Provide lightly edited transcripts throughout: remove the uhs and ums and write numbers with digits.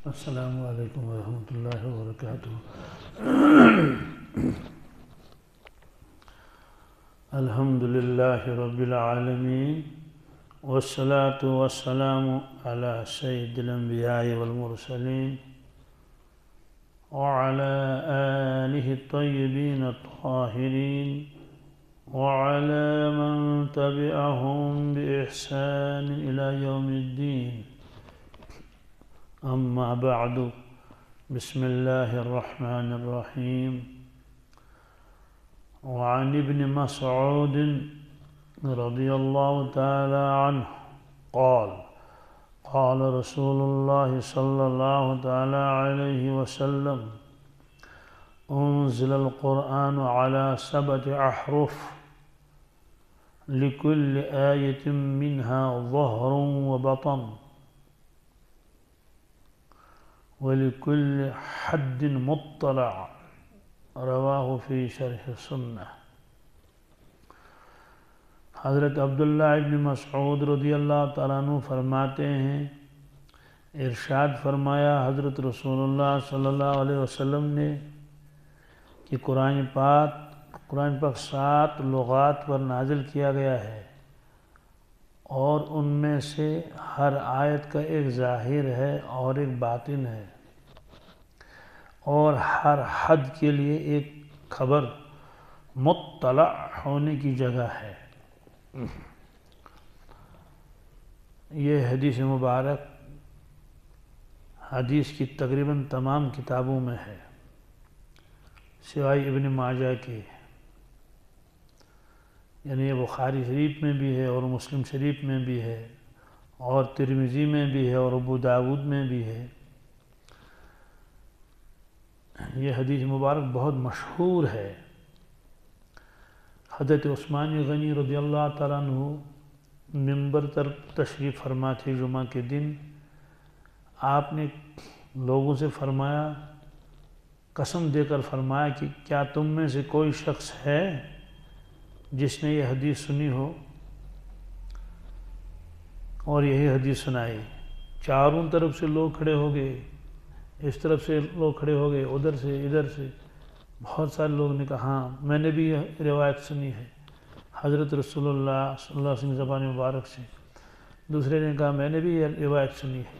السلام علیکم ورحمۃ اللہ وبرکاتہ۔ الحمد للہ رب العالمین والصلاة والسلام علی سید الانبیاء والمرسلین وعلى آلہ الطیبین الطاہرین وعلى من تبعهم بإحسان إلى يوم الدین۔ اما بعد، بسم اللہ الرحمن الرحیم۔ وعن ابن مسعود رضی اللہ تعالی عنہ قال قال رسول اللہ صلی اللہ تعالی علیہ وسلم انزل القرآن على 7 احرف لكل آية منها ظهر وبطن ولكل حد مطلع، رواہ فی شرح السنہ۔ حضرت عبداللہ ابن مسعود رضی اللہ تعالیٰ عنہ فرماتے ہیں، ارشاد فرمایا حضرت رسول اللہ صلی اللہ علیہ وسلم نے کہ قرآن پاک 7 لغات پر نازل کیا گیا ہے، اور ان میں سے ہر آیت کا ایک ظاہر ہے اور ایک باطن ہے، اور ہر حد کے لیے ایک خبر مطلع ہونے کی جگہ ہے۔ یہ حدیث مبارک حدیث کی تقریباً تمام کتابوں میں ہے سوائے ابن ماجہ کے، یعنی یہ بخاری شریف میں بھی ہے اور مسلم شریف میں بھی ہے اور ترمذی میں بھی ہے اور ابو داود میں بھی ہے۔ یہ حدیث مبارک بہت مشہور ہے۔ حضرت عثمان غنی رضی اللہ تعالیٰ عنہ منبر پر تشریف فرما تھے جمعہ کے دن۔ آپ نے لوگوں سے فرمایا، قسم دے کر فرمایا کہ کیا تم میں سے کوئی شخص ہے جس نے یہ حدیث سنی ہو؟ اور یہی حدیث سنائی۔ چاروں طرف سے لوگ کھڑے ہو گئے، اس طرف سے لوگ کھڑے ہو گئے، ادھر سے ادھر سے، بہت سارے لوگوں نے کہا ہاں میں نے بھی یہ روایت سنی ہے حضرت رسول اللہ صلی اللہ علیہ وسلم زبان مبارک سے۔ دوسرے نے کہا میں نے بھی یہ روایت سنی ہے۔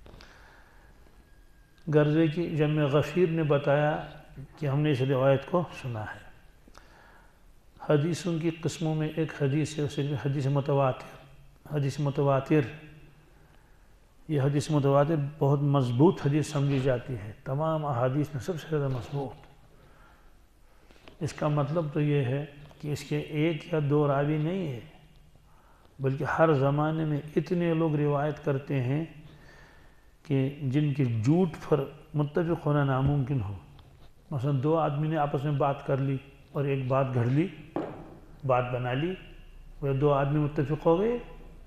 غرضے کی جمع غفیر نے بتایا کہ ہم نے اس روایت کو سنا ہے۔ حدیثوں کی قسموں میں ایک حدیث ہے، اسے حدیث متواتر۔ حدیث متواتر، یہ حدیث متواتر بہت مضبوط حدیث سمجھی جاتی ہے، تمام احادیث میں سب سے زیادہ مضبوط۔ اس کا مطلب تو یہ ہے کہ اس کے ایک یا 2 راوی نہیں ہے، بلکہ ہر زمانے میں اتنے لوگ روایت کرتے ہیں کہ جن کے جھوٹ پر متفق ہونا ناممکن ہو۔ مثلا 2 آدمی نے آپس میں بات کر لی اور ایک بات گھڑ لی، بات بنا لی، وہ 2 آدمی متفق ہو گئے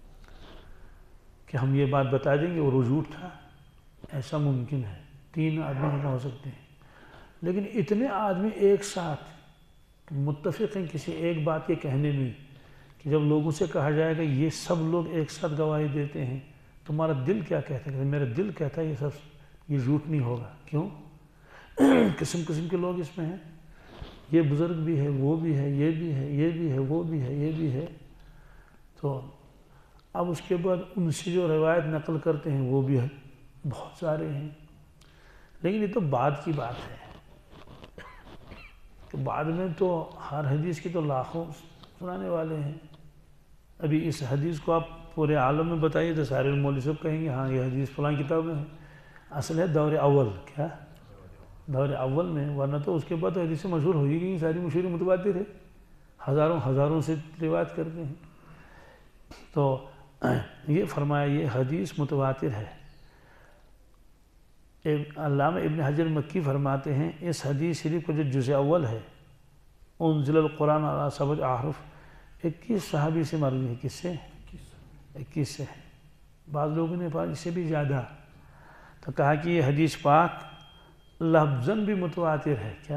کہ ہم یہ بات بتا دیں گے اور وہ جھوٹ تھا، ایسا ممکن ہے۔ 3 آدمی نہیں ہو سکتے ہیں، لیکن اتنے آدمی ایک ساتھ متفق ہیں کسی ایک بات کے کہنے میں کہ جب لوگوں سے کہا جائے گا یہ سب لوگ ایک ساتھ گواہی دیتے ہیں، تمہارا دل کیا کہتا ہے؟ کہ میرا دل کہتا ہے یہ جھوٹ نہیں ہوگا۔ کیوں؟ قسم قسم کے لوگ اس میں ہیں، یہ بزرگ بھی ہے، وہ بھی ہے، یہ بھی ہے، یہ بھی ہے، وہ بھی ہے، یہ بھی ہے۔ تو اب اس کے بعد ان سے جو روایت نقل کرتے ہیں وہ بھی بہت سارے ہیں، لیکن یہ تو بعد کی بات ہے کہ بعد میں تو ہر حدیث کی تو لاکھوں سنانے والے ہیں۔ ابھی اس حدیث کو آپ پورے عالم میں بتائیے تو سارے مولوی صاحب کہیں گے ہاں یہ حدیث فلاں کتاب میں ہے۔ اصل ہے دور اول، کیا دور اول میں، ورنہ تو اس کے بعد حدیثیں مشہور ہوئی گئی، ساری مشہور متواتر ہے، ہزاروں سے روایت کرتے ہیں۔ تو یہ فرمایا یہ حدیث متواتر ہے۔ علامہ ابن حجر مکی فرماتے ہیں اس حدیث شریف کا جو جزء اول ہے، انزل القرآن علی 7 احرف، 21 صحابی سے مروی ہے۔ کس سے؟ 21 سے ہے۔ بعض لوگوں نے اس سے بھی زیادہ، تو کہا کہ یہ حدیث پاک لفظاً بھی متواتر ہے۔ کیا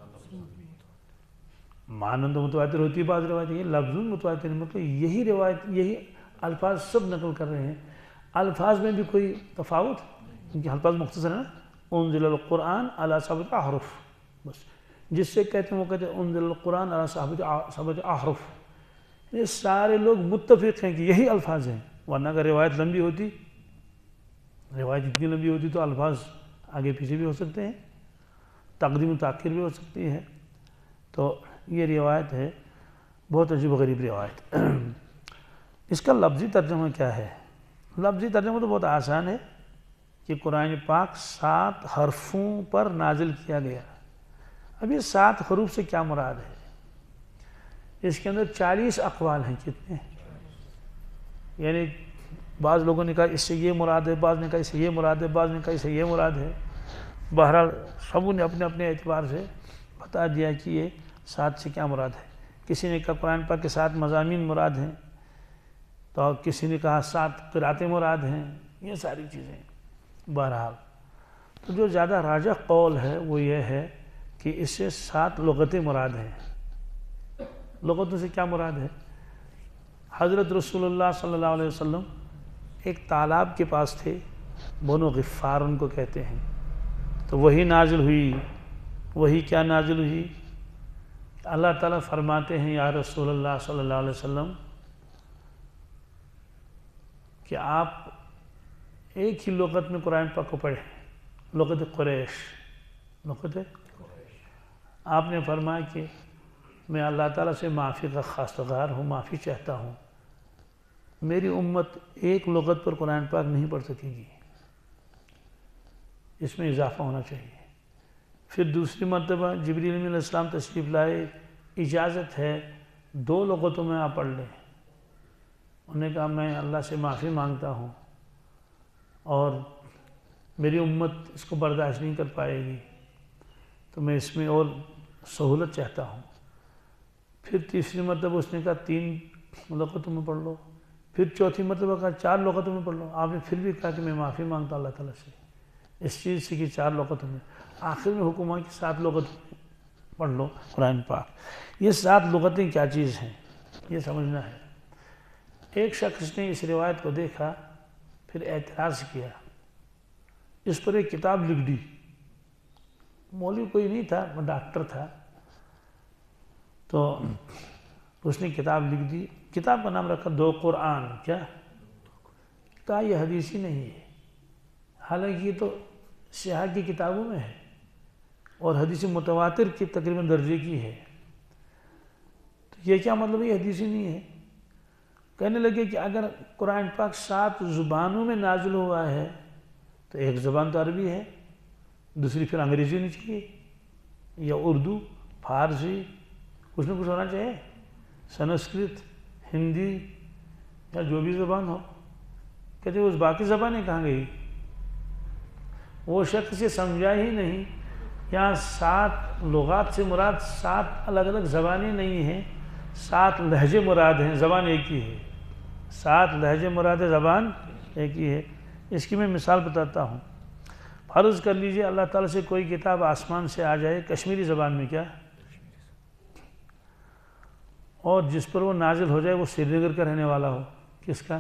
معنی تو متواتر ہوتی ہے بعض روایت، یہ لفظ متواتر، مطلب یہی روایت یہی الفاظ سب نقل کر رہے ہیں، الفاظ میں بھی کوئی تفاوت ان کے الفاظ مختصر ہیں نا، انزل القرآن علی سبعۃ احرف، بس جس سے کہتے ہیں وہ کہتے ہیں انزل القرآن علی سبعۃ احرف. یہ سارے لوگ متفق ہیں کہ یہی الفاظ ہیں، ورنہ اگر روایت لمبی ہوتی، روایت اتنی لمبی ہوتی تو الفاظ آگے پیچھے بھی ہو سکتے ہیں، تقدیم و تاخیر بھی ہو سکتی ہے. تو یہ روایت ہے بہت عجیب و غریب روایت. اس کا لفظی ترجمہ کیا ہے؟ لفظی ترجمہ تو بہت آسان ہے کہ قرآن پاک 7 حرفوں پر نازل کیا گیا. اب یہ 7 حروف سے کیا مراد ہے؟ اس کے اندر 40 اقوال ہیں. کتنے؟ یعنی بعض لوگوں نے کہا اس سے یہ مراد ہے، بعض نے کہا اس سے یہ مراد ہے، بعض نے کہا اس سے یہ مراد ہے. بہرحال سب نے اپنے اپنے اعتبار سے بتا دیا کہ یہ 7 سے کیا مراد ہے. کسی نے کہا قرآن پاک کے 7 مضامین مراد ہیں، تو کسی نے کہا 7 قراتیں مراد ہیں. یہ ساری چیزیں بہرحال تو جو زیادہ راجح قول ہے وہ یہ ہے کہ اس سے 7 لغتیں مراد ہیں. لغتوں سے کیا مراد ہے؟ حضرت رسول اللہ صلی اللہ علیہ وسلم ایک تالاب کے پاس تھے، بنو غفار ان کو کہتے ہیں. تو وہی نازل ہوئی. وہی کیا نازل ہوئی؟ اللہ تعالیٰ فرماتے ہیں یا رسول اللہ صلی اللہ علیہ وسلم کہ آپ ایک ہی لغت میں قرآن پاک کو پڑھیں، لغت قریش. لغت آپ نے فرمایا کہ میں اللہ تعالیٰ سے معافی کا خواستگار ہوں، معافی چاہتا ہوں، میری امت ایک لغت پر قرآن پاک نہیں پڑھ سکے گی، اس میں اضافہ ہونا چاہیے. پھر دوسری مرتبہ جبریل علیہ السلام تشریف لائے، اجازت ہے 2 لغتوں میں آپ پڑھ لیں. انہوں نے کہا میں اللہ سے معافی مانگتا ہوں اور میری امت اس کو برداشت نہیں کر پائے گی، تو میں اس میں اور سہولت چاہتا ہوں. پھر تیسری مرتبہ اس نے کہا 3 لغتوں میں پڑھ لو. پھر چوتھی مرتبہ کہا 4 لغتوں میں پڑھ لو. آپ نے پھر بھی کہا کہ میں معافی مانگتا اللہ تعالیٰ سے اس چیز سے کہ 4 لغتوں میں. آخر میں حکم ہے کہ 7 لغتوں میں پڑھ لو قرآن پاک. یہ 7 لغتیں کیا چیز ہیں یہ سمجھنا ہے. ایک شخص نے اس روایت کو دیکھا، پھر اعتراض کیا، اس پر ایک کتاب لکھ دی. مولوی کوئی نہیں تھا، وہ ڈاکٹر تھا. تو اس نے کتاب لکھ دی. کتاب کا نام رکھا 2 قرآن. کیا کہا؟ یہ حدیثی نہیں ہے، حالانکہ یہ تو سیاح کی کتابوں میں ہے اور حدیث متواتر کی تقریباً درجے کی ہے. تو یہ کیا مطلب ہے؟ یہ حدیثی نہیں ہے. کہنے لگے کہ اگر قرآن پاک 7 زبانوں میں نازل ہوا ہے تو ایک زبان تو عربی ہے، دوسری پھر انگریزی ہونی چاہیے یا اردو، فارسی، کچھ نہ کچھ ہونا چاہیے، سنسکرت، ہندی یا جو بھی زبان ہو. کہتے ہیں اس باقی زبانیں کہاں گئی؟ وہ شخص یہ سمجھا ہی نہیں. یہاں 7 لغات سے مراد 7 الگ الگ زبانیں نہیں ہیں، 7 لہجے مراد ہیں، زبان ایک ہی ہے. 7 لہجے مراد ہے، زبان ایک ہی ہے. اس کی میں مثال بتاتا ہوں. فرض کر لیجئے اللہ تعالیٰ سے کوئی کتاب آسمان سے آ جائے کشمیری زبان میں، کیا، اور جس پر وہ نازل ہو جائے وہ سری نگر کا رہنے والا ہو. کس کا؟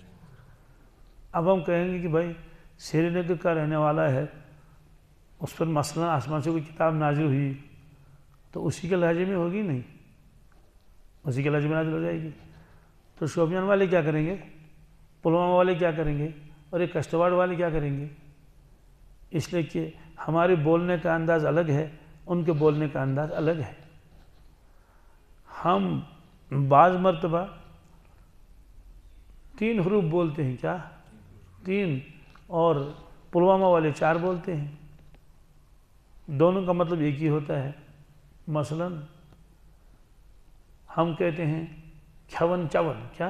اب ہم کہیں گے کہ بھائی سری نگر کا رہنے والا ہے، اس پر مثلا آسمان سے کوئی کتاب نازل ہوئی تو اسی کے لہجے میں ہوگی؟ نہیں، اسی کے لہجے میں نازل ہو جائے گی. تو شوپیان والے کیا کریں گے، پلوامہ والے کیا کریں گے، اور یہ کشتواڑ والے کیا کریں گے؟ اس لیے کہ ہمارے بولنے کا انداز الگ ہے، ان کے بولنے کا انداز الگ ہے. ہم بعض مرتبہ 3 حروف بولتے ہیں، کیا 3، اور پلوامہ والے 4 بولتے ہیں. دونوں کا مطلب ایک ہی ہوتا ہے. مثلا ہم کہتے ہیں کھون چون، کیا،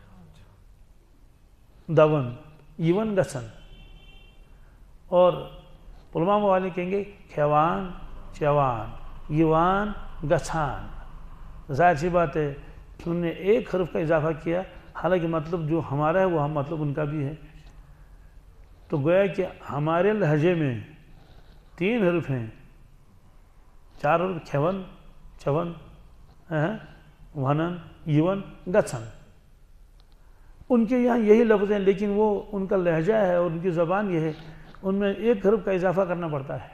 دون یون گسن، اور پلوامہ والے کہیں گے کھوان چوان یوان گچھان. ظاہر سی بات ہے کہ انہوں نے ایک حرف کا اضافہ کیا، حالانکہ مطلب جو ہمارا ہے وہ ہم مطلب ان کا بھی ہے. تو گویا کہ ہمارے لہجے میں 3 حرف ہیں، 4 حرف، کھون چون ونن یون گچھن. ان کے یہاں یہی لفظ ہیں، لیکن وہ ان کا لہجہ ہے اور ان کی زبان یہ ہے. ان میں ایک حرف کا اضافہ کرنا پڑتا ہے.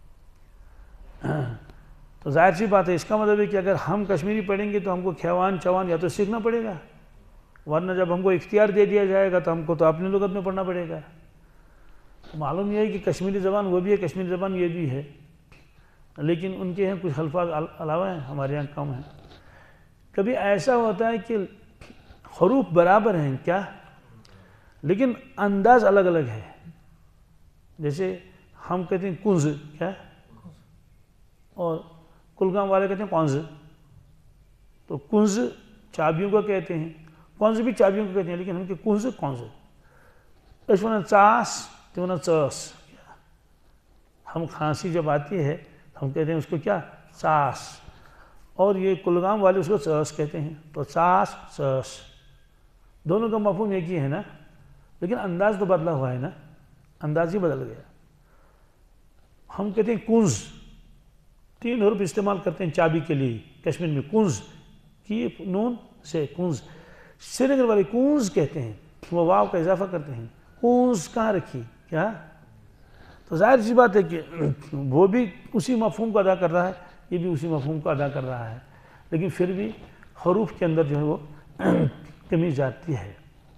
تو ظاہر سی بات ہے، اس کا مطلب ہے کہ اگر ہم کشمیری پڑھیں گے تو ہم کو کھیوان چوان یا تو سیکھنا پڑے گا، ورنہ جب ہم کو اختیار دے دیا جائے گا تو ہم کو تو اپنی لغت میں پڑھنا پڑے گا. معلوم یہ ہے کہ کشمیری زبان وہ بھی ہے، کشمیری زبان یہ بھی ہے، لیکن ان کے ہیں کچھ الفاظ علاوہ ہیں، ہمارے یہاں کم ہیں. کبھی ایسا ہوتا ہے کہ حروف برابر ہیں کیا، لیکن انداز الگ الگ ہے. جیسے ہم کہتے ہیں کنز کیا، اور کلگام والے کہتے ہیں کونز. تو کنز چابیوں کو کہتے ہیں، کونز بھی چابیوں کو کہتے ہیں، لیکن ہم کہ کنز کونز. اس میں چاس تو چاس. ہم کھانسی جب آتی ہے ہم کہتے ہیں اس کو کیا، چاس، اور یہ کلگام والے اس کو چاس کہتے ہیں. تو چاس چاس دونوں کا مفہوم ایک ہی ہے نا، لیکن انداز تو بدلا ہوا ہے نا، انداز ہی بدل گیا. ہم کہتے ہیں کنز، 3 حروف استعمال کرتے ہیں چابی کے لیے کشمیر میں. کنز کی نون سے کنز. سری نگر والے کنز کہتے ہیں، وہ واو کا اضافہ کرتے ہیں. کنز کہاں رکھی کیا. تو ظاہر سی بات ہے کہ وہ بھی اسی مفہوم کو ادا کر رہا ہے، یہ بھی اسی مفہوم کو ادا کر رہا ہے، لیکن پھر بھی حروف کے اندر جو ہے وہ کمی جاتی ہے.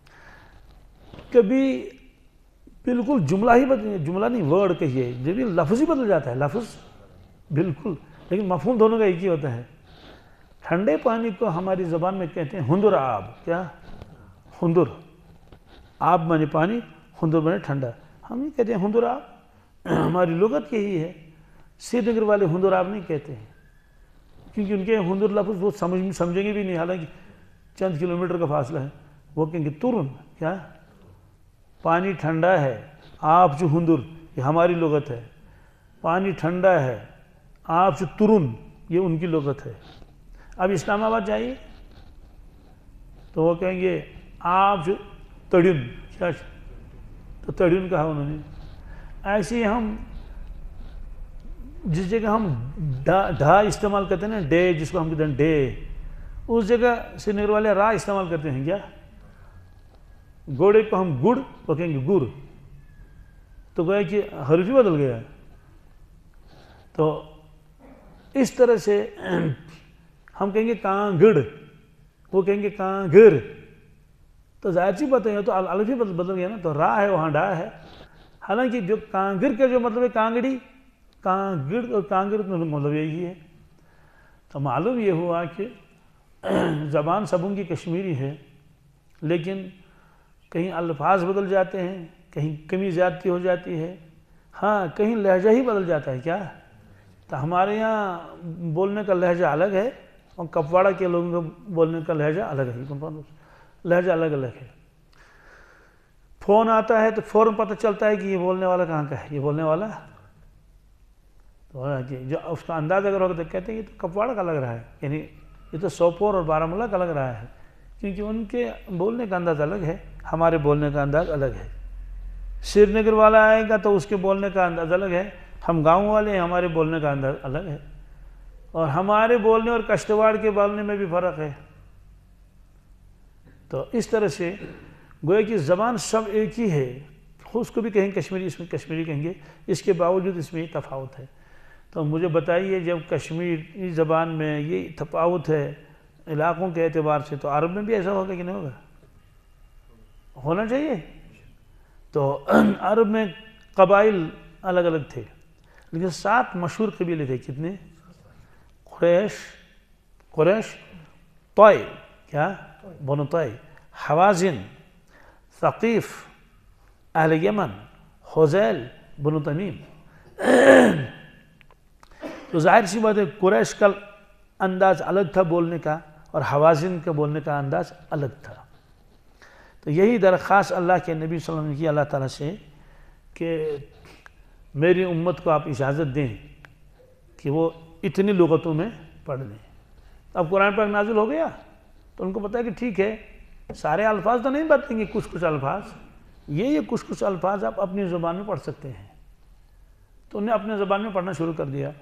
کبھی بالکل جملہ ہی بدل، جملہ نہیں ورڈ کہیے، جب بھی لفظ ہی بدل جاتا ہے، لفظ بالکل، لیکن مفہوم دونوں کا ایک ہی ہوتا ہے. ٹھنڈے پانی کو ہماری زبان میں کہتے ہیں ہندر آب. کیا، ہندر. آب مانے پانی، ہندر مانے ٹھنڈا. ہم یہ کہتے ہیں ہندر آب، ہماری لغت یہی ہے. سری نگر والے ہندر آب نہیں کہتے ہیں، کیونکہ ان کے ہندر لفظ وہ سمجھیں گے بھی نہیں، حالانکہ چند کلومیٹر کا فاصلہ ہے. وہ کہیں گے ترن. کیا، پانی ٹھنڈا ہے. آپ جو ہندر، یہ ہماری لغت ہے. پانی ٹھنڈا ہے. آپ جو ترن، یہ ان کی لغت ہے. اب اسلام آباد جائیے تو وہ کہیں گے آپ جو تڑین. کیا، تو تڑین کہا انہوں نے. ایسے ہی ہم جس جگہ ہم ڈھا استعمال کرتے ہیں نا، ڈے جس کو ہم کہتے ہیں ڈے، اس جگہ سری نگر والے را استعمال کرتے ہیں. کیا، گھوڑے کو ہم گڑ، وہ کہیں گے گر. تو گویا کہ حرف ہی بدل گیا. تو اس طرح سے ہم کہیں گے کانگڑ، وہ کہیں گے کانگر. تو ظاہر سی بات ہے تو الف ہی بدل گیا نا. تو را ہے وہاں ڈا ہے، حالانکہ جو کانگر کا جو مطلب ہے کانگڑی، کانگڑ اور کانگر کا مطلب یہی ہے. تو معلوم یہ ہوا کہ زبان سبوں کی کشمیری ہے، لیکن کہیں الفاظ بدل جاتے ہیں، کہیں کمی زیادتی ہو جاتی ہے. ہاں، کہیں لہجہ ہی بدل جاتا ہے. کیا، تو ہمارے یہاں بولنے کا لہجہ الگ ہے، اور کپواڑہ کے لوگوں کا بولنے کا لہجہ الگ ہے. لہجہ الگ الگ ہے. فون آتا ہے تو فوراً پتہ چلتا ہے کہ یہ بولنے والا کہاں کا ہے، یہ بولنے والا جو اس کا انداز اگر ہوگا تو کہتے ہیں یہ تو کپواڑہ کا لگ رہا ہے، یعنی یہ تو سوپور اور بارہمولہ کا لگ رہا ہے، کیونکہ ان کے بولنے کا انداز الگ ہے، ہمارے بولنے کا انداز الگ ہے. سری نگر والا آئے گا تو اس کے بولنے کا انداز الگ ہے. ہم گاؤں والے ہیں، ہمارے بولنے کا انداز الگ ہے، اور ہمارے بولنے اور کشتواڑ کے بولنے میں بھی فرق ہے. تو اس طرح سے گویا کہ زبان سب ایک ہی ہے. اس کو بھی کہیں کشمیری، اس میں کشمیری کہیں گے، اس کے باوجود اس میں تفاوت ہے. تو مجھے بتائیے جب کشمیری زبان میں یہ تفاوت ہے علاقوں کے اعتبار سے، تو عرب میں بھی ایسا ہوگا کہ نہیں ہوگا؟ ہونا چاہیے. تو عرب میں قبائل الگ الگ تھے، لیکن 7 مشہور قبیلے تھے. کتنے؟ قریش، طوئی. کیا، بنو طوئی، حوازن، ثقیف، اہل یمن، حذیل، بنو تمیم. تو ظاہر سی بات ہے قریش کا انداز الگ تھا بولنے کا، اور حوازن کا بولنے کا انداز الگ تھا. تو یہی درخواست اللہ کے نبی صلی اللہ علیہ وسلم نے کی اللہ تعالیٰ سے کہ میری امت کو آپ اجازت دیں کہ وہ اتنی لغتوں میں پڑھ لیں. اب قرآن پاک نازل ہو گیا تو ان کو پتہ ہے کہ ٹھیک ہے، سارے الفاظ تو نہیں بتائیں گے، کچھ الفاظ، یہ کچھ الفاظ آپ اپنی زبان میں پڑھ سکتے ہیں. تو انہیں اپنے زبان میں پڑھنا شروع کر دیا.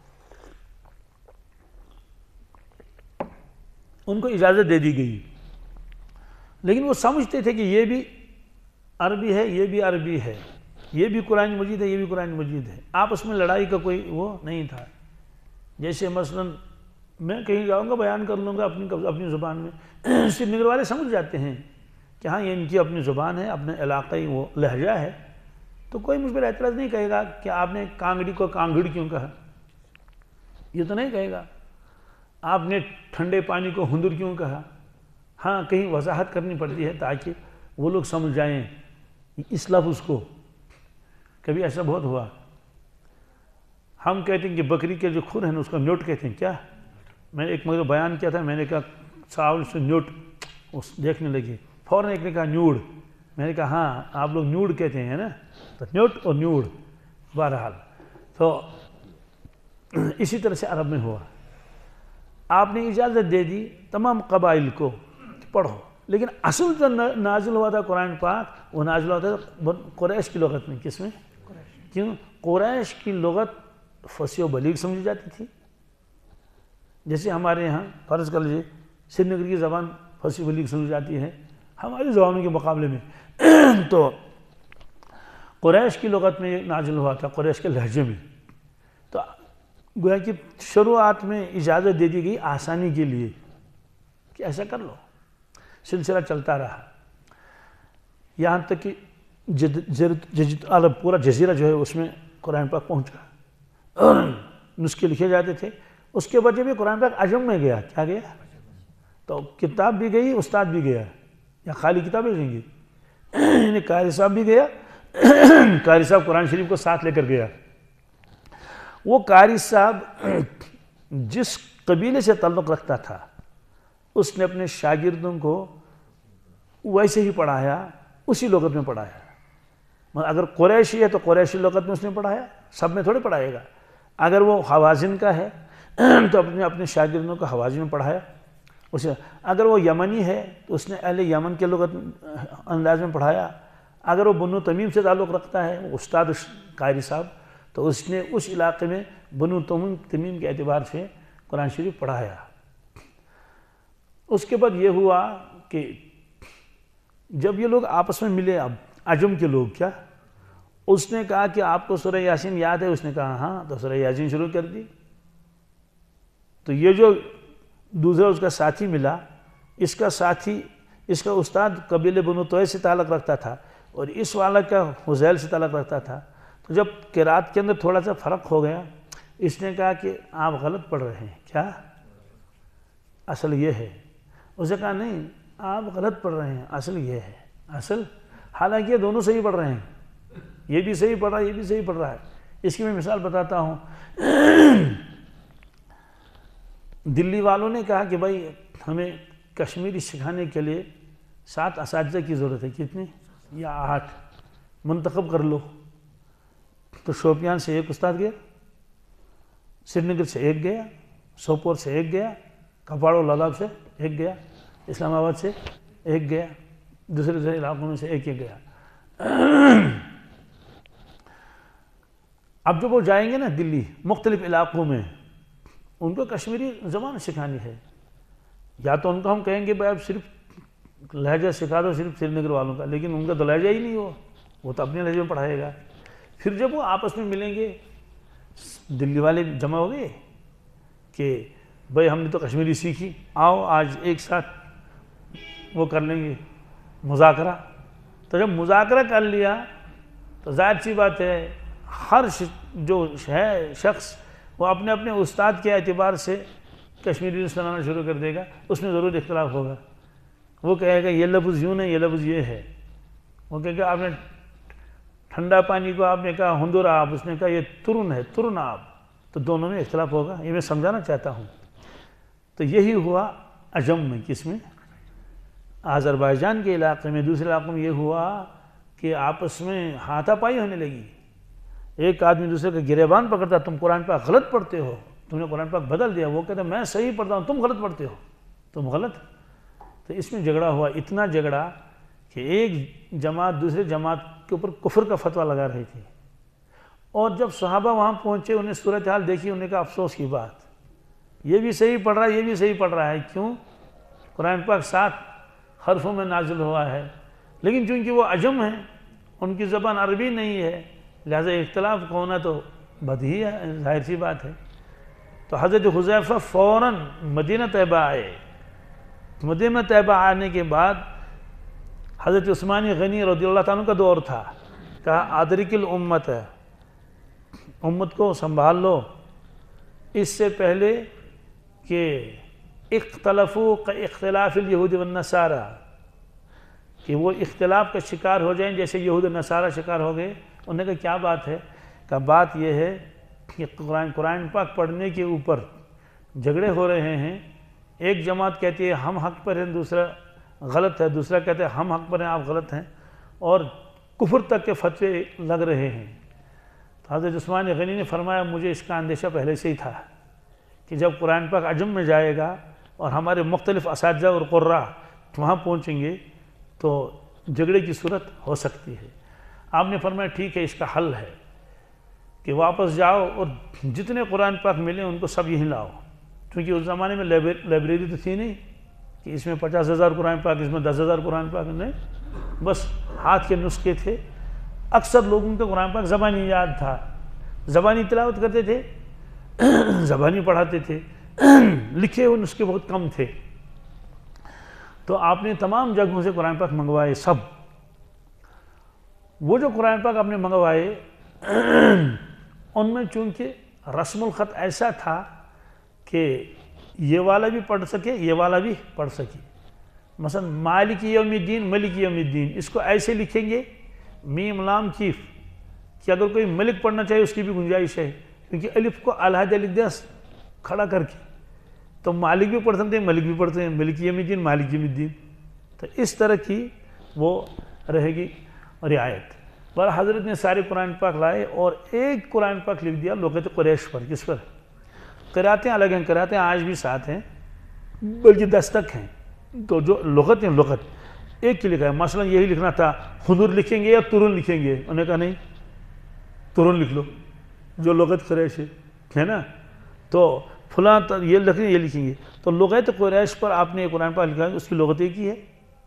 ان کو اجازت دے دی گئی، لیکن وہ سمجھتے تھے کہ یہ بھی عربی ہے، یہ بھی عربی ہے. یہ بھی قرآن مجید ہے، یہ بھی قرآن مجید ہے، آپس میں لڑائی کا کوئی وہ نہیں تھا۔ جیسے مثلا میں کہیں جاؤں گا بیان کر لوں گا اپنی زبان میں، سری نگر والے سمجھ جاتے ہیں کہ ہاں یہ ان کی اپنی زبان ہے، اپنے علاقائی وہ لہجہ ہے، تو کوئی مجھ پر اعتراض نہیں کہے گا کہ آپ نے کانگڑی کو کانگڑ کیوں کہا، یہ تو نہیں کہے گا۔ آپ نے ٹھنڈے پانی کو ہندر کیوں کہا، ہاں کہیں وضاحت کرنی پڑتی ہے تاکہ وہ لوگ سمجھ جائیں اس لفظ کو۔ کبھی ایسا بہت ہوا، ہم کہتے ہیں کہ بکری کے جو کھر ہیں اس کو نیوٹ کہتے ہیں، کیا؟ میں نے ایک مرتبہ بیان کیا تھا، میں نے کہا ساول سے نیوٹ، اس دیکھنے لگے، فوراً ایک نے کہا نیوڑ، میں نے کہا ہاں آپ لوگ نیوڑ کہتے ہیں نا، تو نیوٹ اور نیوڑ، بہرحال تو اسی طرح سے عرب میں ہوا۔ آپ نے اجازت دے دی تمام قبائل کو کہ پڑھو، لیکن اصل جو نازل ہوا تھا قرآن پاک وہ نازل ہوا تھا قریش کی لغت میں۔ کس میں؟ کیوں؟ قریش کی لغت فصیح و بلیغ سمجھی جاتی تھی، جیسے ہمارے یہاں فرض کر لیجیے سری نگر کی زبان فصیح و بلیغ سمجھی جاتی ہے ہماری زبانوں کے مقابلے میں، تو قریش کی لغت میں نازل ہوا تھا، قریش کے لہجے میں۔ تو گویا کہ شروعات میں اجازت دے دی گئی آسانی کے لیے کہ ایسا کر لو، سلسلہ چلتا رہا یہاں تک کہ عرب پورا جزیرہ جو ہے اس میں قرآن پاک پہنچا، نسخے لکھے جاتے تھے۔ اس کے بعد جب یہ قرآن پاک عجم میں گیا، کیا گیا؟ تو کتاب بھی گئی، استاد بھی گیا، یا خالی کتابیں بھیجیں گے، یعنی قاری صاحب بھی گیا، قاری صاحب قرآن شریف کو ساتھ لے کر گیا۔ وہ قاری صاحب جس قبیلے سے تعلق رکھتا تھا اس نے اپنے شاگردوں کو ویسے ہی پڑھایا، اسی لغت میں پڑھایا۔ اگر قریشی ہے تو قریشی لغت میں اس نے پڑھایا، سب میں تھوڑے پڑھائے گا۔ اگر وہ حوازن کا ہے تو اپنے شاگردوں کو حوازن میں پڑھایا اسے۔ اگر وہ یمنی ہے تو اس نے اہل یمن کے لغت انداز میں پڑھایا۔ اگر وہ بنو تمیم سے تعلق رکھتا ہے وہ استاد قاری صاحب، تو اس نے اس علاقے میں بنو تمیم کے اعتبار سے قرآن شریف پڑھایا۔ اس کے بعد یہ ہوا کہ جب یہ لوگ آپس میں ملے، اب عجم کے لوگ، کیا اس نے کہا کہ آپ کو سورہ یاسین یاد ہے؟ اس نے کہا ہاں، تو سورہ یاسین شروع کر دی۔ تو یہ جو دوسرا اس کا ساتھی ملا، اس کا ساتھی، اس کا استاد قبیلے بنو طویل سے تعلق رکھتا تھا اور اس والا کا حذیل سے تعلق رکھتا تھا۔ تو جب قرات کے اندر تھوڑا سا فرق ہو گیا، اس نے کہا کہ آپ غلط پڑھ رہے ہیں، کیا اصل یہ ہے؟ اس نے کہا نہیں، آپ غلط پڑھ رہے ہیں، اصل یہ ہے، اصل حالانکہ یہ دونوں صحیح پڑھ رہے ہیں، یہ بھی صحیح پڑھ رہا ہے، یہ بھی صحیح پڑھ رہا ہے۔ اس کی میں مثال بتاتا ہوں۔ دلی والوں نے کہا کہ بھائی ہمیں کشمیری سکھانے کے لیے 7 اساتذہ کی ضرورت ہے، کتنے؟ یا 8 منتخب کر لو۔ تو شوپیان سے ایک استاد گیا، سری نگر سے ایک گیا، سوپور سے ایک گیا، کپواڑہ لالاب سے ایک گیا، اسلام آباد سے ایک گیا، دوسرے علاقوں میں سے ایک گیا۔ اب جب وہ جائیں گے نا دلی مختلف علاقوں میں، ان کو کشمیری زبان سکھانی ہے، یا تو ان کو ہم کہیں گے بھائی اب صرف لہجہ سکھا دو صرف سری نگر والوں کا، لیکن ان کا تو لہجہ ہی نہیں ہو، وہ تو اپنے لہجے میں پڑھائے گا۔ پھر جب وہ آپس میں ملیں گے، دلی والے جمع ہو گئے کہ بھائی ہم نے تو کشمیری سیکھی، آؤ آج ایک ساتھ وہ کر لیں گے مذاکرہ۔ تو جب مذاکرہ کر لیا تو ظاہر سی بات ہے ہر جو ہے شخص وہ اپنے اپنے استاد کے اعتبار سے کشمیری سنانا شروع کر دے گا، اس میں ضرور اختلاف ہوگا۔ وہ کہے گا یہ لفظ یوں نہیں، یہ لفظ یہ ہے۔ وہ کہے گا آپ نے ٹھنڈا پانی کو آپ نے کہا ہندور آب، اس نے کہا یہ ترن ہے، ترن آب، تو دونوں میں اختلاف ہوگا۔ یہ میں سمجھانا چاہتا ہوں۔ تو یہی ہوا عجم میں، کس میں؟ آذربائیجان کے علاقے میں۔ دوسرے علاقوں میں یہ ہوا کہ آپس میں ہاتھا پائی ہونے لگی، ایک آدمی دوسرے کا گریبان پکڑتا، تم قرآن پاک غلط پڑھتے ہو، تم نے قرآن پاک بدل دیا۔ وہ کہتا میں صحیح پڑھتا ہوں، تم غلط پڑھتے ہو، تم غلط۔ تو اس میں جھگڑا ہوا، اتنا جھگڑا کہ ایک جماعت دوسرے جماعت کے اوپر کفر کا فتویٰ لگا رہی تھی۔ اور جب صحابہ وہاں پہنچے، انہیں صورتحال دیکھی، انہیں کہا افسوس کی بات، یہ بھی صحیح پڑھ رہا ہے، یہ بھی صحیح پڑھ رہا ہے۔ کیوں؟ قرآن پاک 7 حرفوں میں نازل ہوا ہے، لیکن چونکہ وہ عجم ہیں ان کی زبان عربی نہیں ہے، لہذا اختلاف کا ہونا تو بدیہی ہے، ظاہر سی بات ہے۔ تو حضرت حذیفہ فوراً مدینہ طیبہ آئے۔ مدینہ طیبہ آنے کے بعد حضرت عثمان غنی رضی اللہ تعالیٰ کا دور تھا، کہا ادرک الامت، امت کو سنبھال لو اس سے پہلے کہ اختلفوا اختلاف الیہود والنصارى، کہ وہ اختلاف کا شکار ہو جائیں جیسے یہود و نصارہ شکار ہو گئے۔ انہوں نے کہا کیا بات ہے؟ کہ بات یہ ہے کہ قرآن پاک پڑھنے کے اوپر جھگڑے ہو رہے ہیں، ایک جماعت کہتی ہے ہم حق پر ہیں، دوسرا غلط ہے، دوسرا کہتے ہیں ہم حق پر ہیں آپ غلط ہیں، اور کفر تک کے فتوے لگ رہے ہیں۔ تو حضرت عثمان غنی نے فرمایا مجھے اس کا اندیشہ پہلے سے ہی تھا کہ جب قرآن پاک عجم میں جائے گا اور ہمارے مختلف اساتذہ اور قراء وہاں پہنچیں گے تو جھگڑے کی صورت ہو سکتی ہے۔ آپ نے فرمایا ٹھیک ہے، اس کا حل ہے کہ واپس جاؤ اور جتنے قرآن پاک ملے ان کو سب یہیں لاؤ، کیونکہ اس زمانے میں لائبریری تو تھی نہیں کہ اس میں 50,000 قرآن پاک، اس میں 10,000 قرآن پاک، نہیں، بس ہاتھ کے نسخے تھے۔ اکثر لوگوں کا قرآن پاک زبانی یاد تھا، زبانی تلاوت کرتے تھے، زبانی پڑھاتے تھے، لکھے ہوئے نسخے بہت کم تھے۔ تو آپ نے تمام جگہوں سے قرآن پاک منگوائے، سب وہ جو قرآن پاک آپ نے منگوائے ان میں چونکہ رسم الخط ایسا تھا کہ یہ والا بھی پڑھ سکے یہ والا بھی پڑھ سکے۔ مثلا مالک یوم الدین، ملک یوم الدین، اس کو ایسے لکھیں گے میم لام کیف کہ اگر کوئی ملک پڑھنا چاہے اس کی بھی گنجائش ہے، کیونکہ الف کو علیحدہ لکھ دیا کھڑا کر کے، تو مالک بھی پڑھ سکتے ہیں ملک بھی پڑھتے ہیں، ملک یوم الدین مالک یوم الدین، تو اس طرح کی وہ رہے گی رعایت۔ پر حضرت نے سارے قرآن پاک لائے اور ایک قرآن پاک لکھ دیا لغت قریش پر۔ کس پر؟ قراتیں الگ ہیں، قراتیں آج بھی ساتھ ہیں بلکہ دستک ہیں، تو جو لغت ہیں لغت ایک کی لکھا ہے۔ مثلا یہی لکھنا تھا حضور لکھیں گے یا ترن لکھیں گے، انہوں نے کہا نہیں ترن لکھ لو جو لغت قریش ہے نا، تو فلاں یہ لکھیں یہ لکھیں گے، تو لغت قریش پر آپ نے قرآن پاک لکھا ہے، اس کی لغت ایک ہی ہے،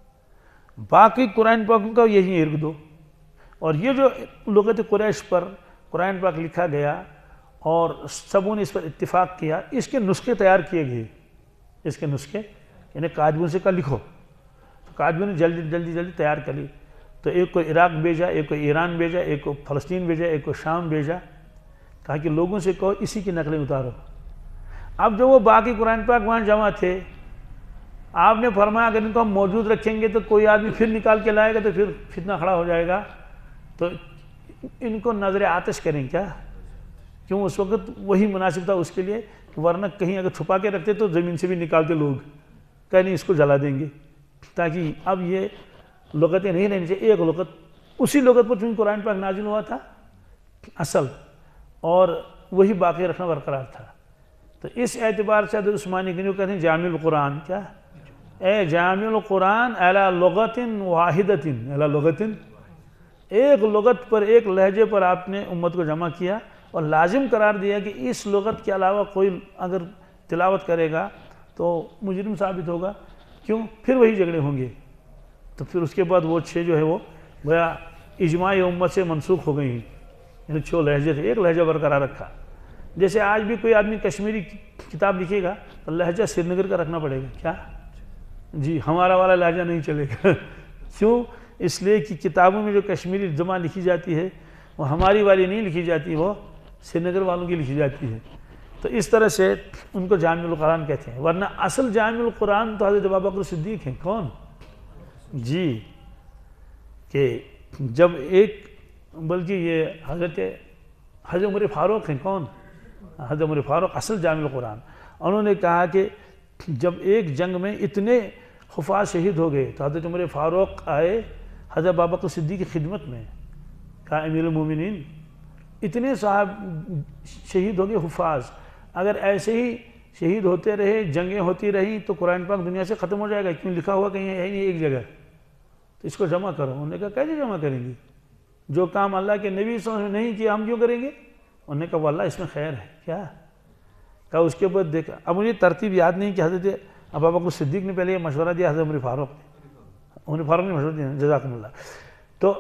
باقی قرآن پاک کا یہی ارگ دو۔ اور یہ جو لغت قریش پر قرآن پاک لکھا گیا اور سبوں نے اس پر اتفاق کیا، اس کے نسخے تیار کیے گئے، اس کے نسخے یعنی کاتبوں سے کہا لکھو، تو کاتبوں نے جلدی تیار کر لی، تو ایک کو عراق بھیجا، ایک کو ایران بھیجا، ایک کو فلسطین بھیجا، ایک کو شام بھیجا، کہا کہ لوگوں سے کہو اسی کی نقلیں اتارو۔ اب جو وہ باقی قرآن پاک وہاں جمع تھے، آپ نے فرمایا اگر ان کو ہم موجود رکھیں گے تو کوئی آدمی پھر نکال کے لائے گا تو پھر فتنہ کھڑا ہو جائے گا، تو ان کو نظر آتش کریں کیا؟ کیوں اس وقت وہی مناسب تھا اس کے لیے، ورنہ کہیں اگر چھپا کے رکھتے تو زمین سے بھی نکالتے لوگ، کہ نہیں اس کو جلا دیں گے، تاکہ اب یہ لغتیں نہیں رہنی چاہیے، ایک لغت، اسی لغت پر چونکہ قرآن پاک نازل ہوا تھا اصل، اور وہی باقی رکھنا برقرار تھا۔ تو اس اعتبار سے حضرت عثمانی غنی کو کہتے ہیں جامع القرآن، کیا؟ اے جامع القرآن اعلیٰ لغت واحدۃ، اعلیٰ لغت، ایک لغت پر ایک لہجے پر آپ نے امت کو جمع کیا اور لازم قرار دیا کہ اس لغت کے علاوہ کوئی اگر تلاوت کرے گا تو مجرم ثابت ہوگا، کیوں؟ پھر وہی جھگڑے ہوں گے۔ تو پھر اس کے بعد وہ 6 جو ہے وہ گویا اجماع امت سے منسوخ ہو گئی ہیں، یعنی 6 لہجے تھے، ایک لہجہ برقرار رکھا۔ جیسے آج بھی کوئی آدمی کشمیری کتاب لکھے گا تو لہجہ سری نگر کا رکھنا پڑے گا، کیا؟ جی ہمارا والا لہجہ نہیں چلے گا، کیوں؟ اس لیے کہ کتابوں میں جو کشمیری زبان لکھی جاتی ہے وہ ہماری والی نہیں لکھی جاتی، وہ سری نگر والوں کی لکھی جاتی ہے۔ تو اس طرح سے ان کو جامع القرآن کہتے ہیں، ورنہ اصل جامع القرآن تو حضرت ابوبکر صدیق ہیں۔ کون؟ جی کہ جب ایک، بلکہ یہ حضرت عمر فاروق ہیں۔ کون؟ حضرت عمر فاروق اصل جامع القرآن۔ انہوں نے کہا کہ جب ایک جنگ میں اتنے حفاظ شہید ہو گئے تو حضرت عمر فاروق آئے حضرت ابوبکر صدیق کی خدمت میں، کہا امیر المومنین اتنے صاحب شہید ہو گئے حفاظ، اگر ایسے ہی شہید ہوتے رہے، جنگیں ہوتی رہیں تو قرآن پاک دنیا سے ختم ہو جائے گا، کیوں لکھا ہوا کہیں ہے نہیں ایک جگہ، تو اس کو جمع کرو۔ انہوں نے کہا کیسے جمع کریں گے؟ جو کام اللہ کے نبی صلی اللہ علیہ وسلم نے نہیں کیا ہم کیوں کریں گے؟ انہوں نے کہا واللہ اس میں خیر ہے، کیا؟ کہا اس کے بعد دیکھا، اب مجھے ترتیب یاد نہیں کہ حضرت ابوبکر صدیق نے پہلے یہ مشورہ دیا، حضرت عمر فاروق نے، عمر فاروق نے مشورہ دیا، جزاکم اللہ۔ تو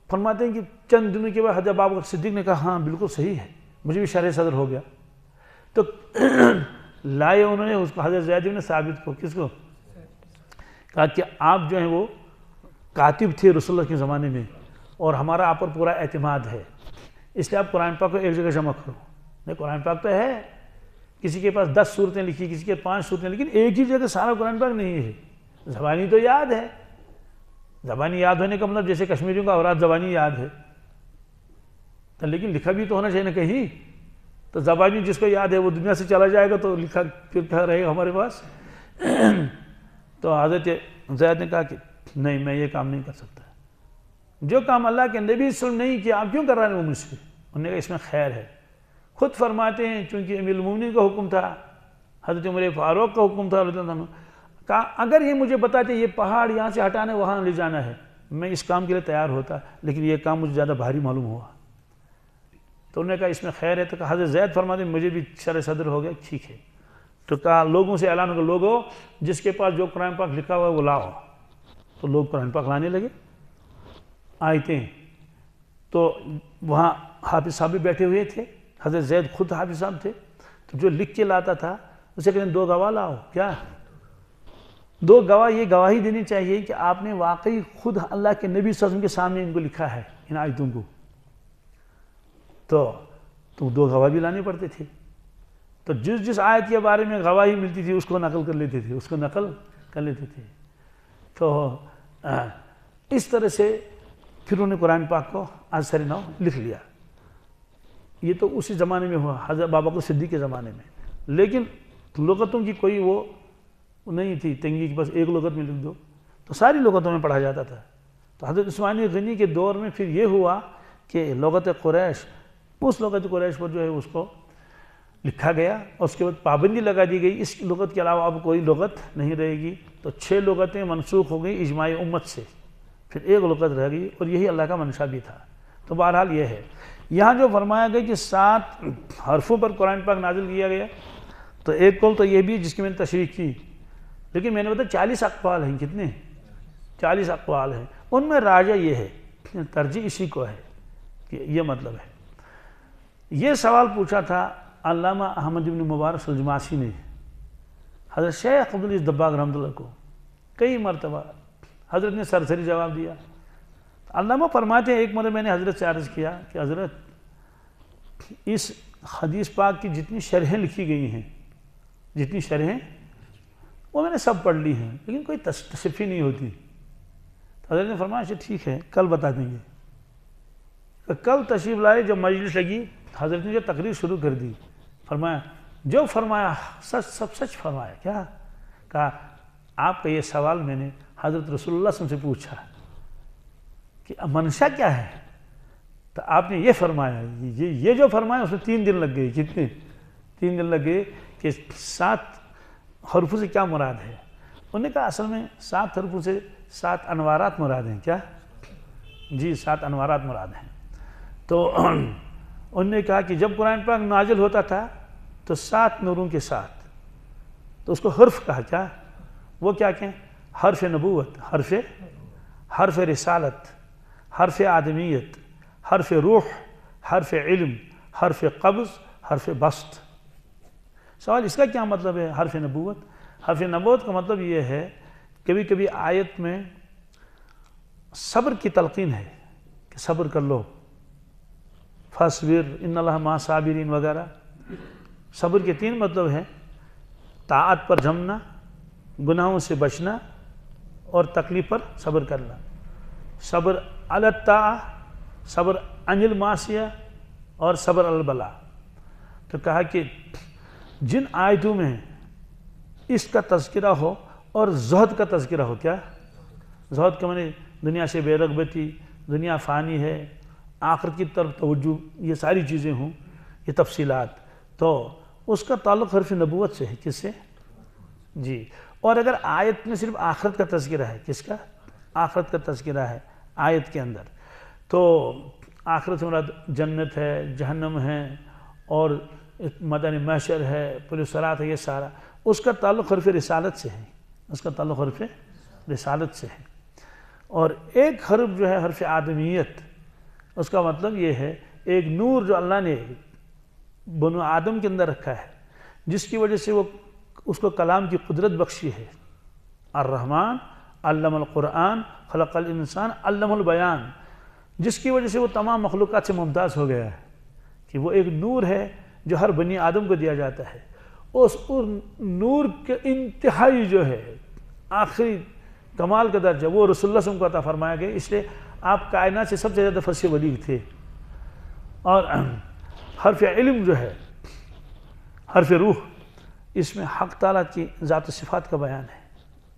فرماتے ہیں کہ چند دنوں کے بعد حضرت ابوبکر صدیق نے کہا ہاں بالکل صحیح ہے، مجھے بھی شرح صدر ہو گیا. تو لائے انہوں نے اس کو حضرت زید بن ثابت کو، کس کو؟ کہا کہ آپ جو ہیں وہ کاتب تھے رسول اللہ کے زمانے میں اور ہمارا آپ پر پورا اعتماد ہے، اس لیے آپ قرآن پاک کو ایک جگہ جمع کرو. نہیں، قرآن پاک تو ہے، کسی کے پاس 10 صورتیں لکھی، کسی کے 5 صورتیں، لیکن ایک ہی جگہ سارا قرآن پاک نہیں ہے. زبانی تو یاد ہے، زبانی یاد ہونے کا مطلب جیسے کشمیریوں کا اوراد زبانی یاد ہے، تو لیکن لکھا بھی تو ہونا چاہیے نا کہیں. تو زبانی جس کو یاد ہے وہ دنیا سے چلا جائے گا تو لکھا پھر کہاں رہے گا ہمارے پاس. تو حضرت زید نے کہا کہ نہیں، میں یہ کام نہیں کر سکتا، جو کام اللہ کے نبی صلی اللہ علیہ وسلم نہیں کیا آپ کیوں کر رہے ہیں وہ مجھ سے؟ انہوں نے کہا اس میں خیر ہے. خود فرماتے ہیں چونکہ امیر المومنین کا حکم تھا، حضرت عمر فاروق کا حکم تھا رضی اللہ عنہ، کہا اگر یہ مجھے بتاتے یہ پہاڑ یہاں سے ہٹانے وہاں لے جانا ہے میں اس کام کے لیے تیار ہوتا، لیکن یہ کام مجھے زیادہ بھاری معلوم ہوا. تو انہوں نے کہا اس میں خیر ہے. تو کہا حضرت زید فرماتے ہیں مجھے بھی شرح صدر ہو گیا، ٹھیک ہے. تو کہا لوگوں سے اعلان ہو، لوگوں جس کے پاس جو قرآن پاک لکھا ہوا ہے وہ لاؤ. تو لوگ قرآن پاک لانے لگے، آیتیں. تو وہاں حافظ صاحب بھی بیٹھے ہوئے تھے، حضرت زید خود حافظ صاحب تھے. تو جو لکھ کے لاتا تھا اسے کہتے ہیں 2 گواہ لاؤ. کیا 2 گواہ؟ یہ گواہی دینی چاہیے کہ آپ نے واقعی خود اللہ کے نبی صلی اللہ علیہ وسلم کے سامنے ان کو لکھا ہے ان آیتوں کو. تو 2 گواہ بھی لانے پڑتے تھے. تو جس آیت کے بارے میں گواہی ملتی تھی اس کو نقل کر لیتے تھے، تو اس طرح سے پھر انہوں نے قرآن پاک کو از سر نو لکھ لیا. یہ تو اسی زمانے میں ہوا، حضرت ابوبکر صدیق کے زمانے میں. لیکن لغتوں کی کوئی وہ نہیں تھی تنگی کہ بس ایک لغت میں لکھ دو، تو ساری لغتوں میں پڑھا جاتا تھا. تو حضرت عثمان غنی کے دور میں پھر یہ ہوا کہ لغت قریش، اس لغت قریش پر جو ہے اس کو لکھا گیا اور اس کے بعد پابندی لگا دی گئی اس لغت کے علاوہ اب کوئی لغت نہیں رہے گی. تو 6 لغتیں منسوخ ہو گئی اجماع امت سے، پھر ایک لغت رہ گئی اور یہی اللہ کا منشا بھی تھا. تو بہرحال یہ ہے یہاں جو فرمایا گیا کہ 7 حرفوں پر قرآن پاک نازل کیا گیا. تو ایک قول تو یہ بھی جس کی میں نے تشریح کی، لیکن میں نے بتایا 40 اقوال ہیں. کتنے؟ 40 اقوال ہیں. ان میں راجع یہ ہے، ترجیح اسی کو ہے کہ یہ مطلب ہے. یہ سوال پوچھا تھا علامہ احمد بن مبارک سلجماسی نے حضرت شیخ عبدالعزیز دباغ رحمۃ اللہ کو کئی مرتبہ. حضرت نے سرسری جواب دیا. علامہ فرماتے ہیں ایک مرتبہ میں نے حضرت سے عرض کیا کہ حضرت اس حدیث پاک کی جتنی شرحیں لکھی گئی ہیں، جتنی شرحیں وہ میں نے سب پڑھ لی ہیں، لیکن کوئی تصفی نہیں ہوتی. حضرت نے فرمایا اچھا ٹھیک ہے کل بتا دیں گے. کل تشریف لائے، جب مجلس لگی حضرت نے جو تقریر شروع کر دی، فرمایا جو فرمایا سب سچ فرمایا. کیا کہا؟ آپ کا یہ سوال میں نے حضرت رسول اللہ صلی اللہ علیہ وسلم سے پوچھا کہ منشا کیا ہے، تو آپ نے یہ فرمایا. یہ جو فرمایا اس میں 3 دن لگ گئے. کتنے؟ 3 دن لگ گئے کہ 7 حرفوں سے کیا مراد ہے. انہوں نے کہا اصل میں 7 حرفوں سے 7 انوارات مراد ہیں. کیا؟ جی 7 انوارات مراد ہیں. تو انہوں نے کہا کہ جب قرآن پاک نازل ہوتا تھا تو 7 نوروں کے ساتھ، تو اس کو حرف کہا. کیا وہ کیا کہیں؟ حرف نبوت، حرف رسالت، حرف آدمیت، حرف روح، حرف علم، حرف قبض، حرف بسط. سوال اس کا کیا مطلب ہے؟ حرف نبوت. حرف نبوت کا مطلب یہ ہے کبھی کبھی آیت میں صبر کی تلقین ہے کہ صبر کر لو، فاصبر ان اللہ مع صابرین وغیرہ. صبر کے 3 مطلب ہیں: طاعت پر جمنا، گناہوں سے بچنا اور تکلیف پر صبر کرنا. صبر علی الطاعہ، صبر عن المعصیہ اور صبر علی البلاء. تو کہا کہ جن آیتوں میں اس کا تذکرہ ہو اور زہد کا تذکرہ ہو. کیا زہد کا معنی دنیا سے بے رغبتی، دنیا فانی ہے، آخرت کی طرف توجہ، یہ ساری چیزیں ہوں، یہ تفصیلات، تو اس کا تعلق حرف نبوت سے ہے. کس سے؟ جی. اور اگر آیت میں صرف آخرت کا تذکرہ ہے، کس کا؟ آخرت کا تذکرہ ہے آیت کے اندر، تو آخرت سے مراد جنت ہے، جہنم ہے اور میدان محشر ہے، پولیس صراط ہے، یہ سارا اس کا تعلق حرف رسالت سے ہے. اس کا تعلق حرف رسالت سے ہے. اور ایک حرف جو ہے حرف آدمیت، اس کا مطلب یہ ہے ایک نور جو اللہ نے بنو آدم کے اندر رکھا ہے، جس کی وجہ سے وہ اس کو کلام کی قدرت بخشی ہے۔ الرحمن علم القرآن خلق الانسان علم البیان، جس کی وجہ سے وہ تمام مخلوقات سے ممتاز ہو گیا ہے کہ وہ ایک نور ہے جو ہر بنی آدم کو دیا جاتا ہے۔ اس نور کے انتہائی جو ہے آخری کمال کا درجہ وہ رسول اللہ صلی اللہ علیہ وسلم کو عطا فرمایا گیا، اس لیے آپ کائنات سے سب سے زیادہ فصیح بلیغ تھے۔ اور حرف علم جو ہے، حرف روح، اس میں حق تعالیٰ کی ذات و صفات کا بیان ہے،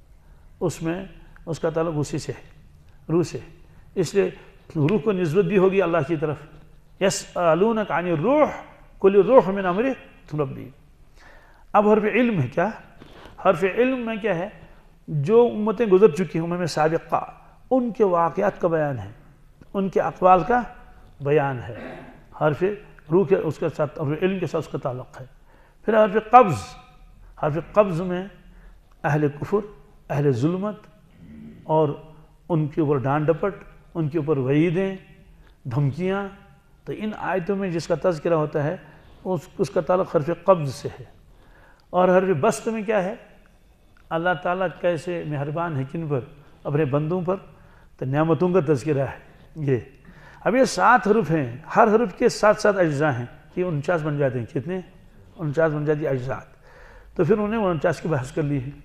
اس میں اس کا تعلق اسی سے ہے، روح سے، اس لیے روح کو نسبت بھی ہوگی اللہ کی طرف۔ یسألونک عن الروح قل الروح من امر ربی۔ اب حرف علم ہے کیا؟ حرف علم میں کیا ہے؟ جو امتیں گزر چکی ہیں، امم سابقہ، ان کے واقعات کا بیان ہے، ان کے اقوال کا بیان ہے۔ حرف روح کے اس کے ساتھ، حرف علم کے ساتھ اس کا تعلق ہے۔ پھر حرف قبض، حرف قبض میں اہل کفر، اہل ظلمت اور ان کے اوپر ڈانٹ ڈپٹ، ان کے اوپر وعیدیں، دھمکیاں، تو ان آیتوں میں جس کا تذکرہ ہوتا ہے اس کا تعلق حرف قبض سے ہے۔ اور حرف بسط میں کیا ہے؟ اللہ تعالیٰ کیسے مہربان ہے کن پر؟ اپنے بندوں پر، تو نعمتوں کا تذکرہ ہے یہ۔ اب یہ 7 حروف ہیں، ہر حرف کے 7 اجزاء ہیں، یہ 49 بن جاتے ہیں۔ کتنے؟ 49 بن جاتی اجزاء۔ تو پھر انہیں 49 کی بحث کر لی ہے،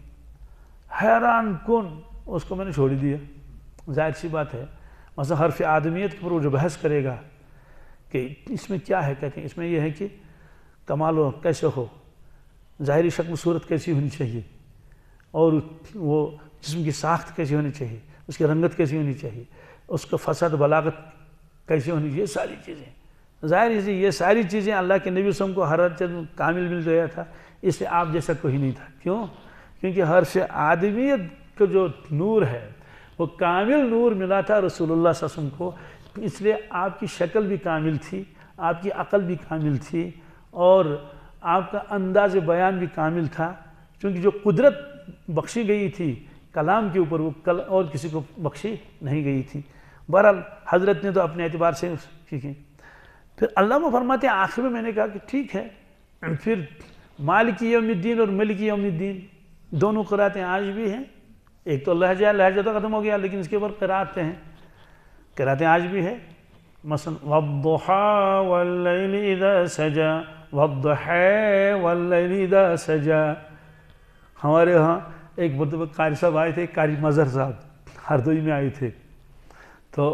حیران کن، اس کو میں نے چھوڑ دیا۔ ظاہر سی بات ہے، مثلا حرف آدمیت پر وہ جو بحث کرے گا کہ اس میں کیا ہے، کہتے ہیں اس میں یہ ہے کہ کمال ہو کیسے ہو، ظاہری شکل صورت کیسی ہونی چاہیے، اور وہ جسم کی ساخت کیسی ہونی چاہیے، اس کی رنگت کیسی ہونی چاہیے، اس کا فصاحت بلاغت کیسی ہونی چاہیے، یہ ساری چیزیں ظاہر ہے، یہ ساری چیزیں اللہ کے نبی صلی اللہ علیہ وسلم کو ہر چیز کامل مل گیا تھا، اس لیے آپ جیسا کوئی نہیں تھا۔ کیوں؟ کیونکہ حرف آدمیت کا جو نور ہے وہ کامل نور ملا تھا رسول اللہ صلی اللہ علیہ وسلم کو، اس لیے آپ کی شکل بھی کامل تھی، آپ کی عقل بھی کامل تھی، اور آپ کا انداز بیان بھی کامل تھا، کیونکہ جو قدرت بخشی گئی تھی کلام کے اوپر وہ اور کسی کو بخشی نہیں گئی تھی۔ بہرحال حضرت نے تو اپنے اعتبار سے ٹھیک ہے۔ پھر علامہ فرماتے ہیں آخر میں نے کہا کہ ٹھیک ہے، پھر مالک یوم الدین اور ملک یوم الدین دونوں قراتیں آج بھی ہیں۔ ایک تو لہجہ تو ختم ہو گیا، لیکن اس کے اوپر قراتیں ہیں، قراتیں آج بھی ہیں۔ مثلا والضحى واللیل اذا سجا، والضحى واللیل اذا سجا۔ ہمارے ہاں ایک مرتبہ قاری صاحب آئے تھے، قاری مظہر صاحب ہردوئی میں آئے تھے، تو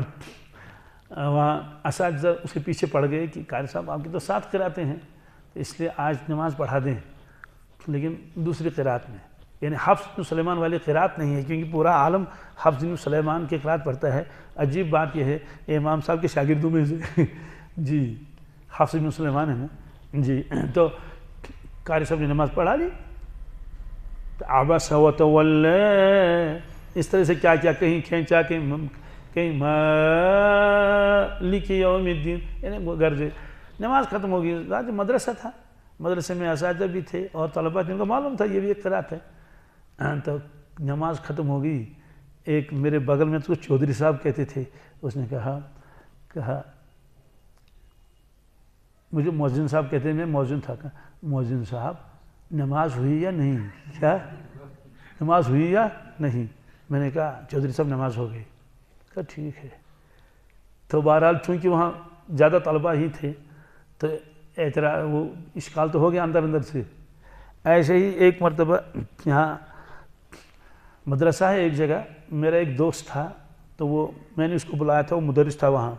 وہاں اساتذہ اس کے پیچھے پڑ گئے کہ قاری صاحب آپ کی تو 7 قراتیں ہیں، تو اس لیے آج نماز پڑھا دیں، لیکن دوسری قرات میں، یعنی حفص بن سلیمان والی قرات نہیں ہے، کیونکہ پورا عالم حفص بن سلیمان کی قرات پڑھتا ہے۔ عجیب بات یہ ہے، امام صاحب کے شاگردوں میں سے جی حفص بن سلیمان ہے نا جی، تو قاری صاحب نے نماز پڑھا لی، عبس وتولی، اس طرح سے کیا کیا، کہیں کھینچا، کہیں مالک یوم الدین، یعنی گرجے نماز ختم ہو گئی۔ مدرسہ تھا، مدرسے میں اساتذہ بھی تھے اور طلباء جن کو معلوم تھا یہ بھی ایک قرات ہے، تو نماز ختم ہو گئی۔ ایک میرے بغل میں تو چودھری صاحب کہتے تھے، اس نے کہا مجھے مؤذن صاحب کہتے ہیں، میں مؤذن تھا، کہا مؤذن صاحب نماز ہوئی یا نہیں؟ کیا نماز ہوئی یا نہیں؟ میں نے کہا چودھری صاحب نماز ہو گئی۔ کہا ٹھیک ہے۔ تو بہرحال چونکہ وہاں زیادہ طلباء ہی تھے تو اعتراض وہ اشکال تو ہو گیا اندر سے۔ ایسے ہی ایک مرتبہ یہاں مدرسہ ہے ایک جگہ، میرا ایک دوست تھا، تو وہ میں نے اس کو بلایا تھا، وہ مدرس تھا وہاں،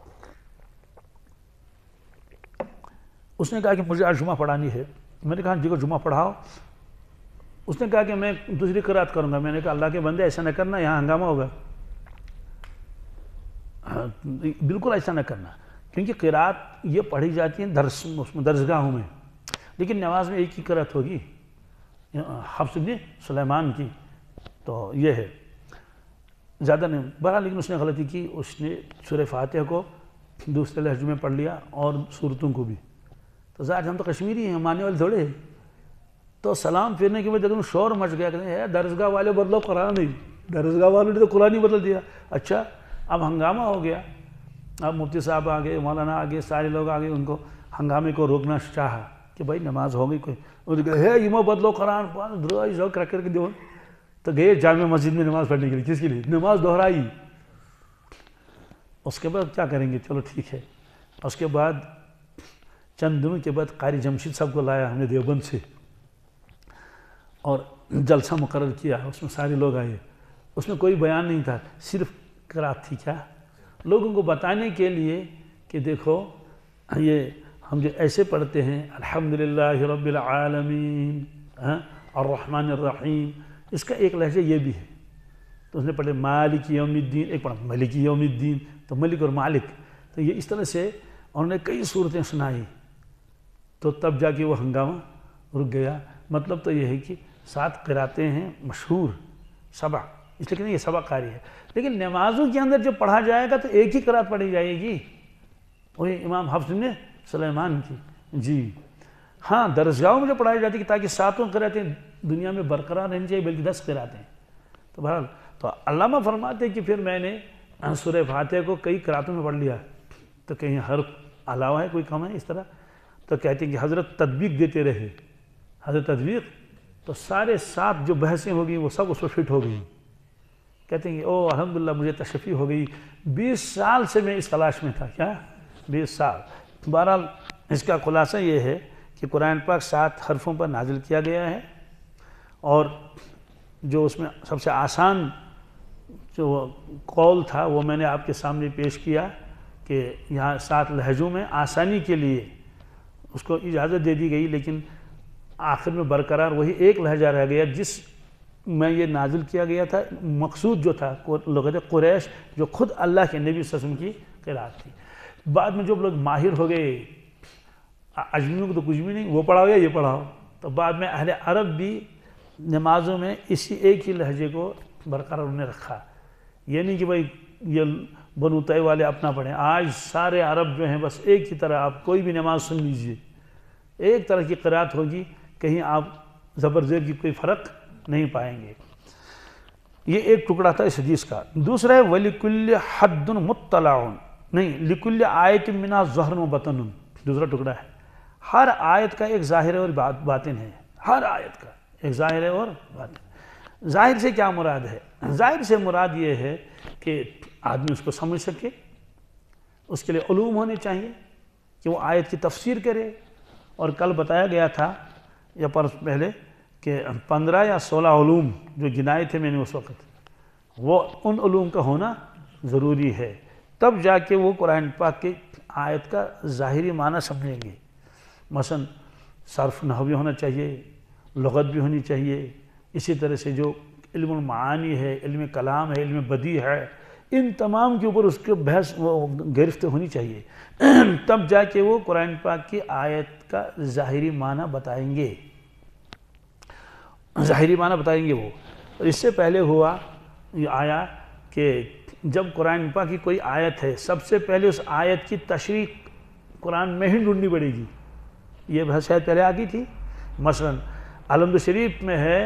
اس نے کہا کہ مجھے آج جمعہ پڑھانی ہے۔ میں نے کہا جی کو جمعہ پڑھاؤ۔ اس نے کہا کہ میں دوسری قرات کروں گا۔ میں نے کہا اللہ کے بندے ایسا نہ کرنا، یہاں ہنگامہ ہوگا، بالکل ایسا نہ کرنا، کیونکہ قرات یہ پڑھی جاتی ہیں درسگاہوں میں، لیکن نماز میں ایک ہی قرات ہوگی حفص بن سلیمان کی، تو یہ ہے زیادہ نہیں۔ بہرحال لیکن اس نے غلطی کی، اس نے سورہ فاتحہ کو دوسرے لہجے میں پڑھ لیا اور سورتوں کو بھی، تو ظاہر ہم تو کشمیری ہیں، ماننے والے تھوڑے ہیں، تو سلام پھرنے کے بعد جب شور مچ گیا کہ درسگاہ والے بدلو قرآن نہیں، درسگاہ والوں نے تو قرآن ہی بدل دیا۔ اچھا اب ہنگامہ ہو گیا، اب مفتی صاحب آ گئے, مولانا آ گئے, سارے لوگ آ گئے, ان کو ہنگامے کو روکنا چاہا کہ بھائی نماز ہو گئی کوئی, اور ہے یمو بدلو قرآن درائی ذوق رکھ کر کے دیو, تو گئے جامع مسجد میں نماز پڑھنے کے لیے. کس کے لیے؟ نماز دہرائی. اس کے بعد کیا کریں گے, چلو ٹھیک ہے. اس کے بعد چند دنوں کے بعد قاری جمشید صاحب کو لایا ہم نے دیوبند سے, اور جلسہ مقرر کیا, اس میں سارے لوگ آئے. اس میں کوئی بیان نہیں تھا, صرف قرات تھی. کیا؟ لوگوں کو بتانے کے لیے کہ دیکھو یہ ہم جو ایسے پڑھتے ہیں الحمدللہ رب العالمین الرحمن الرحیم, اس کا ایک لہجہ یہ بھی ہے. تو اس نے پڑھے مالک یوم الدین, ایک پڑھا ملک یوم الدین, تو ملک اور مالک. تو یہ اس طرح سے انہوں نے کئی صورتیں سنائی, تو تب جا کے وہ ہنگامہ رک گیا. مطلب تو یہ ہے کہ 7 قراتیں ہیں مشہور, 7, اس لیے کہ یہ 7 قاری ہے. لیکن نمازوں کے اندر جو پڑھا جائے گا تو ایک ہی قرات پڑھی جائے گی, وہی امام حفص بن سلیمان کی. جی ہاں, درسگاہوں میں جو پڑھائی جاتی ہے تاکہ 7 قراتیں دنیا میں برقرار رہنی چاہیے, بلکہ 10 قراتیں. تو بہرحال تو علامہ فرماتے ہیں کہ پھر میں نے سورہ فاتحہ کو کئی قراتوں میں پڑھ لیا, تو کہیں حرف علاوہ ہے, کوئی کم ہے اس طرح. تو کہتے ہیں کہ حضرت تطبیق دیتے رہے, حضرت تطبیق, تو سارے 7 جو بحثیں ہو گئی وہ سب اس پر فٹ ہو گئی. کہتے ہیں کہ او الحمدللہ مجھے تشفی ہو گئی. 20 سال سے میں اس تلاش میں تھا. کیا؟ 20 سال. بہرحال اس کا خلاصہ یہ ہے کہ قرآن پاک 7 حرفوں پر نازل کیا گیا ہے, اور جو اس میں سب سے آسان جو قول تھا وہ میں نے آپ کے سامنے پیش کیا کہ یہاں 7 لہجوں میں آسانی کے لیے اس کو اجازت دے دی گئی, لیکن آخر میں برقرار وہی ایک لہجہ رہ گیا جس میں یہ نازل کیا گیا تھا. مقصود جو تھا لغت قریش, جو خود اللہ کے نبی صلی اللہ علیہ وسلم کی قرات تھی. بعد میں جو لوگ ماہر ہو گئے, اجمیوں کو تو کچھ بھی نہیں, وہ پڑھاؤ یا یہ پڑھاؤ, تو بعد میں اہل عرب بھی نمازوں میں اسی ایک ہی لہجے کو برقرار انہیں رکھا. یہ نہیں کہ بھائی یہ بنو طے والے اپنا پڑھیں. آج سارے عرب جو ہیں بس ایک ہی طرح, آپ کوئی بھی نماز سن لیجئے ایک طرح کی قرات ہوگی, کہیں آپ زبر زیر کی کوئی فرق نہیں پائیں گے. یہ ایک ٹکڑا تھا اس حدیث کا. دوسرا ہے وَلِكُلِّ حَدٌّ مُطَّلَعٌ, نہیں لِكُلِّ آیَةٍ مِنْهَا ظَهْرٌ وَبَطْنٌ, دوسرا ٹکڑا ہے. ہر آیت کا ایک ظاہر اور باطن ہے, ہر آیت کا ایک ظاہر ہے اور باطن. ظاہر سے کیا مراد ہے؟ ظاہر سے مراد یہ ہے کہ آدمی اس کو سمجھ سکے, اس کے لیے علوم ہونے چاہیے کہ وہ آیت کی تفسیر کرے. اور کل بتایا گیا تھا یا پرس پہلے کہ 15 یا 16 علوم جو گنائے تھے میں نے اس وقت, وہ ان علوم کا ہونا ضروری ہے, تب جا کے وہ قرآن پاک کی آیت کا ظاہری معنی سمجھیں گے. مثلا صرف نحو بھی ہونا چاہیے, لغت بھی ہونی چاہیے, اسی طرح سے جو علم المعانی ہے, علم کلام ہے, علم بدیع ہے, ان تمام کے اوپر اس کے بحث وہ گرفت ہونی چاہیے. تب جا کے وہ قرآن پاک کی آیت کا ظاہری معنی بتائیں گے, ظاہری معنی بتائیں گے وہ. اس سے پہلے ہوا یہ آیا کہ جب قرآن پاک کی کوئی آیت ہے, سب سے پہلے اس آیت کی تشریح قرآن میں ہی ڈھونڈنی پڑے گی. یہ بحث شاید پہلے آگئی تھی. مثلا الحمد شریف میں ہے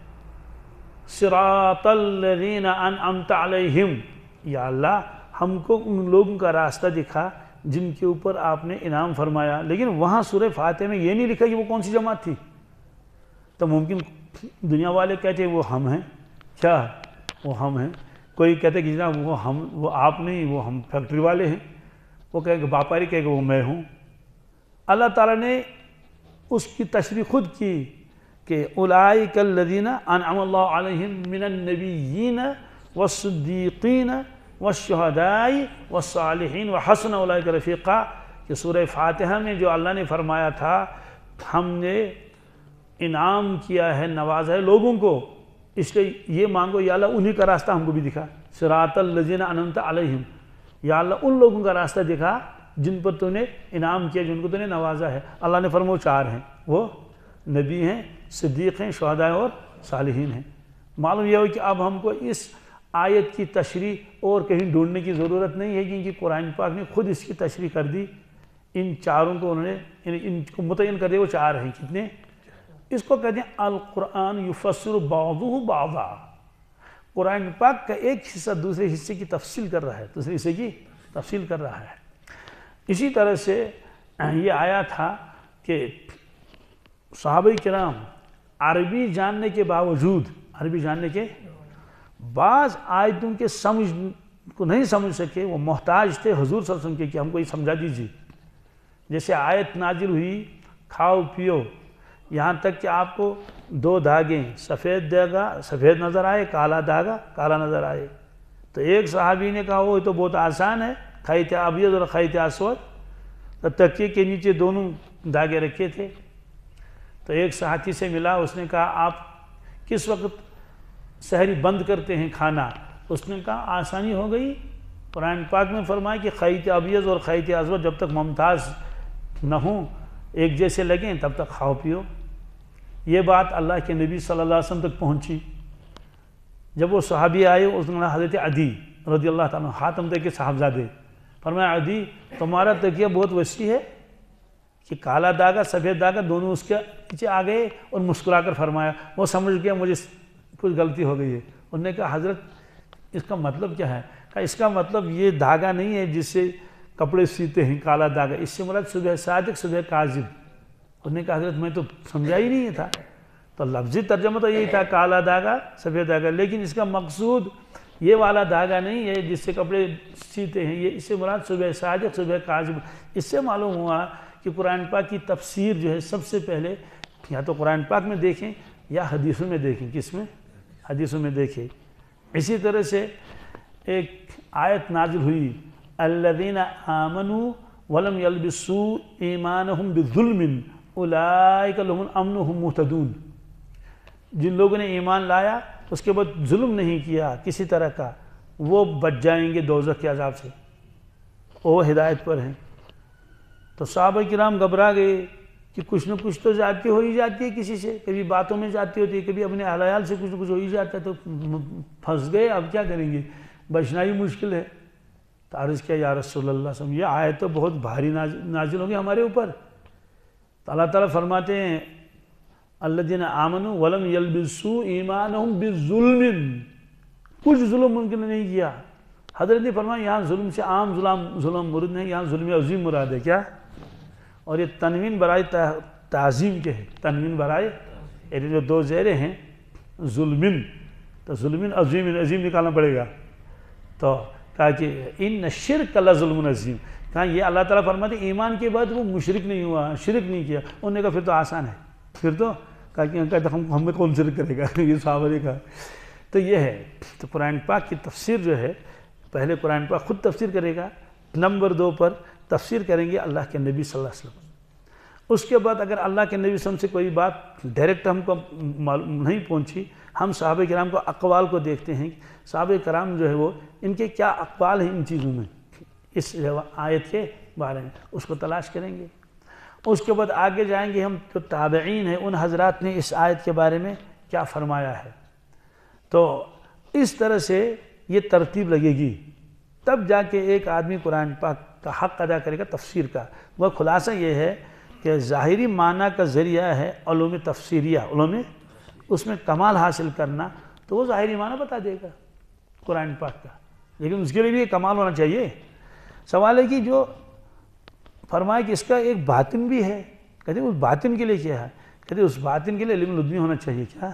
صراط الذین انعمت علیہم, یا اللہ ہم کو ان لوگوں کا راستہ دکھا جن کے اوپر آپ نے انعام فرمایا. لیکن وہاں سورہ فاتحہ میں یہ نہیں لکھا کہ وہ کون سی جماعت تھی. تو ممکن دنیا والے کہتے ہیں وہ ہم ہیں, کیا وہ ہم ہیں, کوئی کہتے کہ جناب وہ ہم, وہ آپ نہیں, وہ ہم فیکٹری والے ہیں, وہ کہے کہ باپاری کہے کہ وہ میں ہوں. اللہ تعالیٰ نے اس کی تشریح خود کی کہ اولئک الذین انعم اللہ علیہم من النبیین والصدیقین والشہداء والصالحین وحسن اولئک رفیقا, کہ سورہ فاتحہ میں جو اللہ نے فرمایا تھا ہم نے انعام کیا ہے, نوازا ہے لوگوں کو, اس لیے یہ مانگو یا اللہ انہی کا راستہ ہم کو بھی دکھا. صراط الذین انعمت علیہم, یا اللہ ان لوگوں کا راستہ دکھا جن پر تو نے انعام کیا, جن کو تو نے نوازا ہے. اللہ نے فرمایا 4 ہیں, وہ نبی ہیں, صدیق ہیں, شہداء اور صالحین ہیں. معلوم یہ ہو کہ اب ہم کو اس آیت کی تشریح اور کہیں ڈھونڈنے کی ضرورت نہیں ہے, کیونکہ قرآن پاک نے خود اس کی تشریح کر دی. ان 4 کو انہوں نے ان کو متعین کر دیا, وہ 4 ہیں. کتنے؟ اس کو کہتے ہیں القرآن یفسر بعضہ بعضا, قرآن پاک کا ایک حصہ دوسرے حصے کی تفصیل کر رہا ہے, دوسرے حصے کی تفصیل کر رہا ہے۔ اسی طرح سے یہ آیا تھا کہ صحابہ کرام عربی جاننے کے باوجود، عربی جاننے کے بعض آیتوں کے سمجھ کو نہیں سمجھ سکے، وہ محتاج تھے حضور صلی اللہ علیہ وسلم کہ ہم کو یہ سمجھا دیجیے۔ جیسے آیت نازل ہوئی کھاؤ پیو، یہاں تک کہ آپ کو 2 دھاگے، سفید دھاگا سفید نظر آئے، کالا دھاگا کالا نظر آئے، تو ایک صحابی نے کہا وہ تو بہت آسان ہے، خیط ابیض اور خیط اسود، تو تکیے کے نیچے دونوں دھاگے رکھے تھے۔ تو ایک ساتھی سے ملا، اس نے کہا آپ کس وقت سحری بند کرتے ہیں کھانا؟ اس نے کہا آسانی ہو گئی، قرآن پاک میں فرمایا کہ خیط ابیض اور خیط اسود جب تک ممتاز نہ ہوں، ایک جیسے لگیں، تب تک کھاؤ پیو۔ یہ بات اللہ کے نبی صلی اللہ علیہ وسلم تک پہنچی۔ جب وہ صحابی آئے، اس نے حضرت عدی رضی اللہ تعالیٰ حاتم تک کے صاحبزادے، فرمایا عدی تمہارا تکیہ بہت وسیع ہے کہ کالا دھاگا سفید دھاگا دونوں اس کے پیچھے آ گئے، اور مسکرا کر فرمایا وہ سمجھ گیا مجھے کچھ غلطی ہو گئی ہے۔ انہوں نے کہا حضرت اس کا مطلب کیا ہے؟ کہا اس کا مطلب یہ دھاگا نہیں ہے جس سے کپڑے سیتے ہیں کالا دھاگا، اس سے مراد صبح صادق صبح کاذب۔ انہوں نے کہا حضرت میں تو سمجھا ہی نہیں تھا، تو لفظی ترجمہ تو یہی تھا کالا دھاگا سفید دھاگا، لیکن اس کا مقصود یہ والا دھاگا نہیں ہے جس سے کپڑے سیتے ہیں، یہ اس سے مراد صبح صادق صبح کاذب۔ اس سے معلوم ہوا کہ قرآن پاک کی تفسیر جو ہے سب سے پہلے یا تو قرآن پاک میں دیکھیں یا حدیثوں میں دیکھیں۔ کس میں؟ حدیثوں میں دیکھیں۔ اسی طرح سے ایک آیت نازل ہوئی الذین آمنوا ولم یلبسوا ایمانہم بظلم اولئک لهم الامن وهم مہتدون، جن لوگوں نے ایمان لایا اس کے بعد ظلم نہیں کیا کسی طرح کا، وہ بچ جائیں گے دوزخ کے عذاب سے، وہ ہدایت پر ہیں۔ تو صحابہ کرام گھبرا گئے کہ کچھ نہ کچھ تو زیادتی ہو ہی جاتی ہے کسی سے، کبھی باتوں میں زیادتی ہوتی ہے، کبھی اپنے اہل عیال سے کچھ نہ کچھ ہو ہی جاتا ہے، تو پھنس گئے، اب کیا کریں گے، بچنا ہی مشکل ہے۔ تو عرض کیا یا رسول اللہ صلی اللہ علیہ وسلم یہ آیت تو بہت بھاری نازل ہوگی ہمارے اوپر۔ تو اللہ تعالیٰ فرماتے ہیں الذین آمنوا ولم یلبسوا ایمانہم بظلم، کچھ ظلم ممکن نہیں کیا۔ حضرت نے فرمایا یہاں ظلم سے عام ظلم مراد نہیں، یہاں ظلم عظیم مراد ہے۔ کیا؟ اور یہ تنوین برائے تعظیم کے ہے، تنوین برائے، یعنی جو 2 زیریں ہیں ظلمن، تو ظلمن عظیم نکالنا پڑے گا۔ تو کہا کہ ان الشرک لظلم عظیم، کہا یہ اللہ تعالیٰ فرماتے ہیں ایمان کے بعد وہ مشرک نہیں ہوا، شرک نہیں کیا۔ انہوں نے کہا پھر تو آسان ہے، پھر تو کہا کہ ہم میں کون شرک کرے گا، یہ صحابہ نے کہا۔ تو یہ ہے، تو قرآن پاک کی تفسیر جو ہے، پہلے قرآن پاک خود تفسیر کرے گا، نمبر 2 پر تفسیر کریں گے اللہ کے نبی صلی اللہ علیہ وسلم۔ اس کے بعد اگر اللہ کے نبی صلی اللہ علیہ وسلم سے کوئی بات ڈائریکٹ ہم کو نہیں پہنچی، ہم صحابہ کرام کو اقوال کو دیکھتے ہیں، صحابہ کرام جو ہے وہ ان کے کیا اقوال ہیں ان چیزوں میں، اس آیت کے بارے میں، اس کو تلاش کریں گے۔ اس کے بعد آگے جائیں گے ہم، جو تابعین ہیں ان حضرات نے اس آیت کے بارے میں کیا فرمایا ہے۔ تو اس طرح سے یہ ترتیب لگے گی، تب جا کے ایک آدمی قرآن پاک کا حق ادا کرے گا تفسیر کا۔ وہ خلاصہ یہ ہے کہ ظاہری معنی کا ذریعہ ہے علوم تفسیریہ، علوم اس میں کمال حاصل کرنا، تو وہ ظاہری معنی بتا دے گا قرآن پاک کا، لیکن اس کے لیے بھی کمال ہونا چاہیے۔ سوال ہے کہ جو فرمایا کہ اس کا ایک باطن بھی ہے، کہتے ہیں اس باطن کے لیے کیا ہے؟ کہتے ہیں اس باطن کے لیے علم لدنی ہونا چاہیے۔ کیا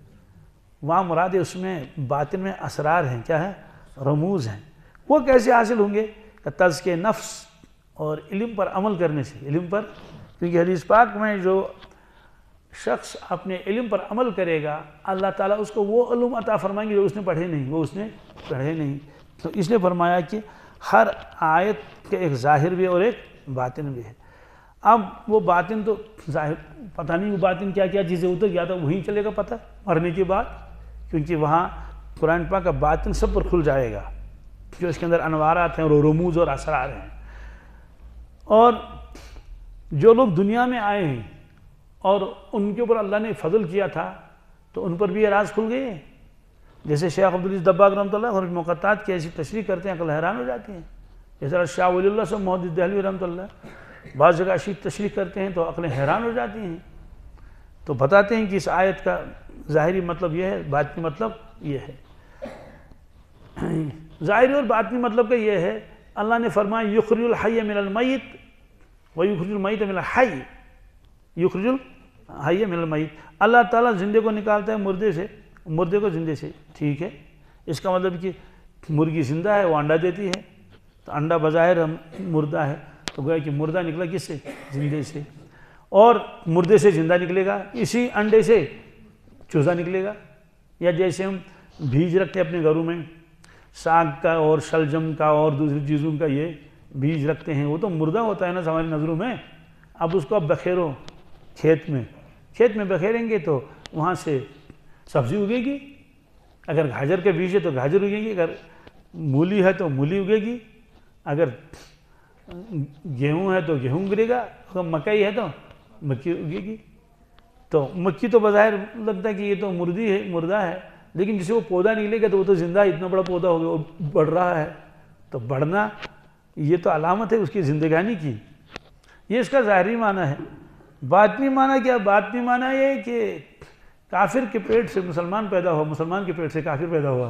وہاں مراد ہے، اس میں باطن میں اسرار ہیں، کیا ہے؟ رموز ہیں۔ وہ کیسے حاصل ہوں گے؟ کہ تزکیہ نفس اور علم پر عمل کرنے سے، علم پر، کیونکہ حدیث پاک میں جو شخص اپنے علم پر عمل کرے گا اللہ تعالیٰ اس کو وہ علم عطا فرمائیں گے جو اس نے پڑھے نہیں، تو اس نے فرمایا کہ ہر آیت کے ایک ظاہر بھی اور ایک باطن بھی ہے۔ اب وہ باطن تو ظاہر پتہ نہیں، وہ باطن کیا کیا چیزیں ہوتا یا تو وہیں چلے گا پتہ مرنے کے بعد، کیونکہ وہاں قرآن پاک کا باطن سب پر کھل جائے گا، جو اس کے اندر انوارات ہیں اور رموز اور اسرار ہیں۔ اور جو لوگ دنیا میں آئے ہیں اور ان کے اوپر اللہ نے فضل کیا تھا تو ان پر بھی یہ راز کھل گئے ہیں، جیسے شیخ عبدالعزیز دباغ رحمۃ اللہ اور موقعات کی ایسی تشریح کرتے ہیں عقل حیران ہو جاتی ہیں، جیسے شاہ ولی اللہ صاحب محدث دہلوی رحمۃ اللہ بعض جگہ ایسی تشریح کرتے ہیں تو عقلیں حیران ہو جاتی ہیں، تو بتاتے ہیں کہ اس آیت کا ظاہری مطلب یہ ہے، باطنی مطلب یہ ہے۔ ظاہری اور باطنی مطلب کا یہ ہے اللہ نے فرمایا یخرج الحی من المیت و یخرج المیت من الحی، یخرج الحی من المیت، اللہ تعالیٰ زندے کو نکالتا ہے مردے سے، مردے کو زندے سے، ٹھیک ہے۔ اس کا مطلب کہ مرغی زندہ ہے، وہ انڈا دیتی ہے، تو انڈا بظاہر مردہ ہے، تو گویا کہ مردہ نکلا کس سے؟ زندے سے، اور مردے سے زندہ نکلے گا، اسی انڈے سے چوزا نکلے گا۔ یا جیسے ہم بیج رکھتے ہیں اپنے گھروں میں، ساگ کا اور شلجم کا اور دوسری چیزوں کا یہ بیج رکھتے ہیں، وہ تو مردہ ہوتا ہے نا ہماری نظروں میں۔ اب اس کو اب بکھیرو کھیت میں بکھیریں گے تو وہاں سے سبزی اگے گی، اگر گاجر کے بیج ہے تو گاجر اگے گی، اگر مولی ہے تو مولی اگے گی، اگر گیہوں ہے تو گیہوں اگے گا، اگر مکئی ہے تو مکئی اگے گی۔ تو مکھی تو بظاہر لگتا ہے کہ یہ تو مردہ ہے، لیکن جسے وہ پودا نکلے گا تو وہ تو زندہ ہے، اتنا بڑا پودا ہو گیا، وہ بڑھ رہا ہے، تو بڑھنا یہ تو علامت ہے اس کی زندگانی کی۔ یہ اس کا ظاہری معنی ہے۔ باطنی معنی کیا؟ باطنی معنی یہ ہے کہ کافر کے پیٹ سے مسلمان پیدا ہوا، مسلمان کے پیٹ سے کافر پیدا ہوا،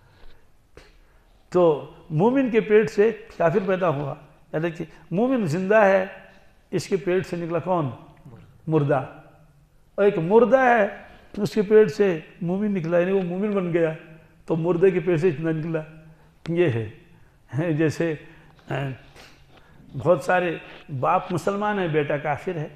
تو مومن کے پیٹ سے کافر پیدا ہوا، یعنی کہ مومن زندہ ہے، اس کے پیٹ سے نکلا کون؟ مردہ۔ اور ایک مردہ ہے، اس کے پیٹ سے مومن نکلا، یعنی وہ مومن بن گیا، تو مردے کے پیٹ سے اتنا نکلا۔ یہ ہے جیسے بہت سارے باپ مسلمان ہے، بیٹا کافر ہے،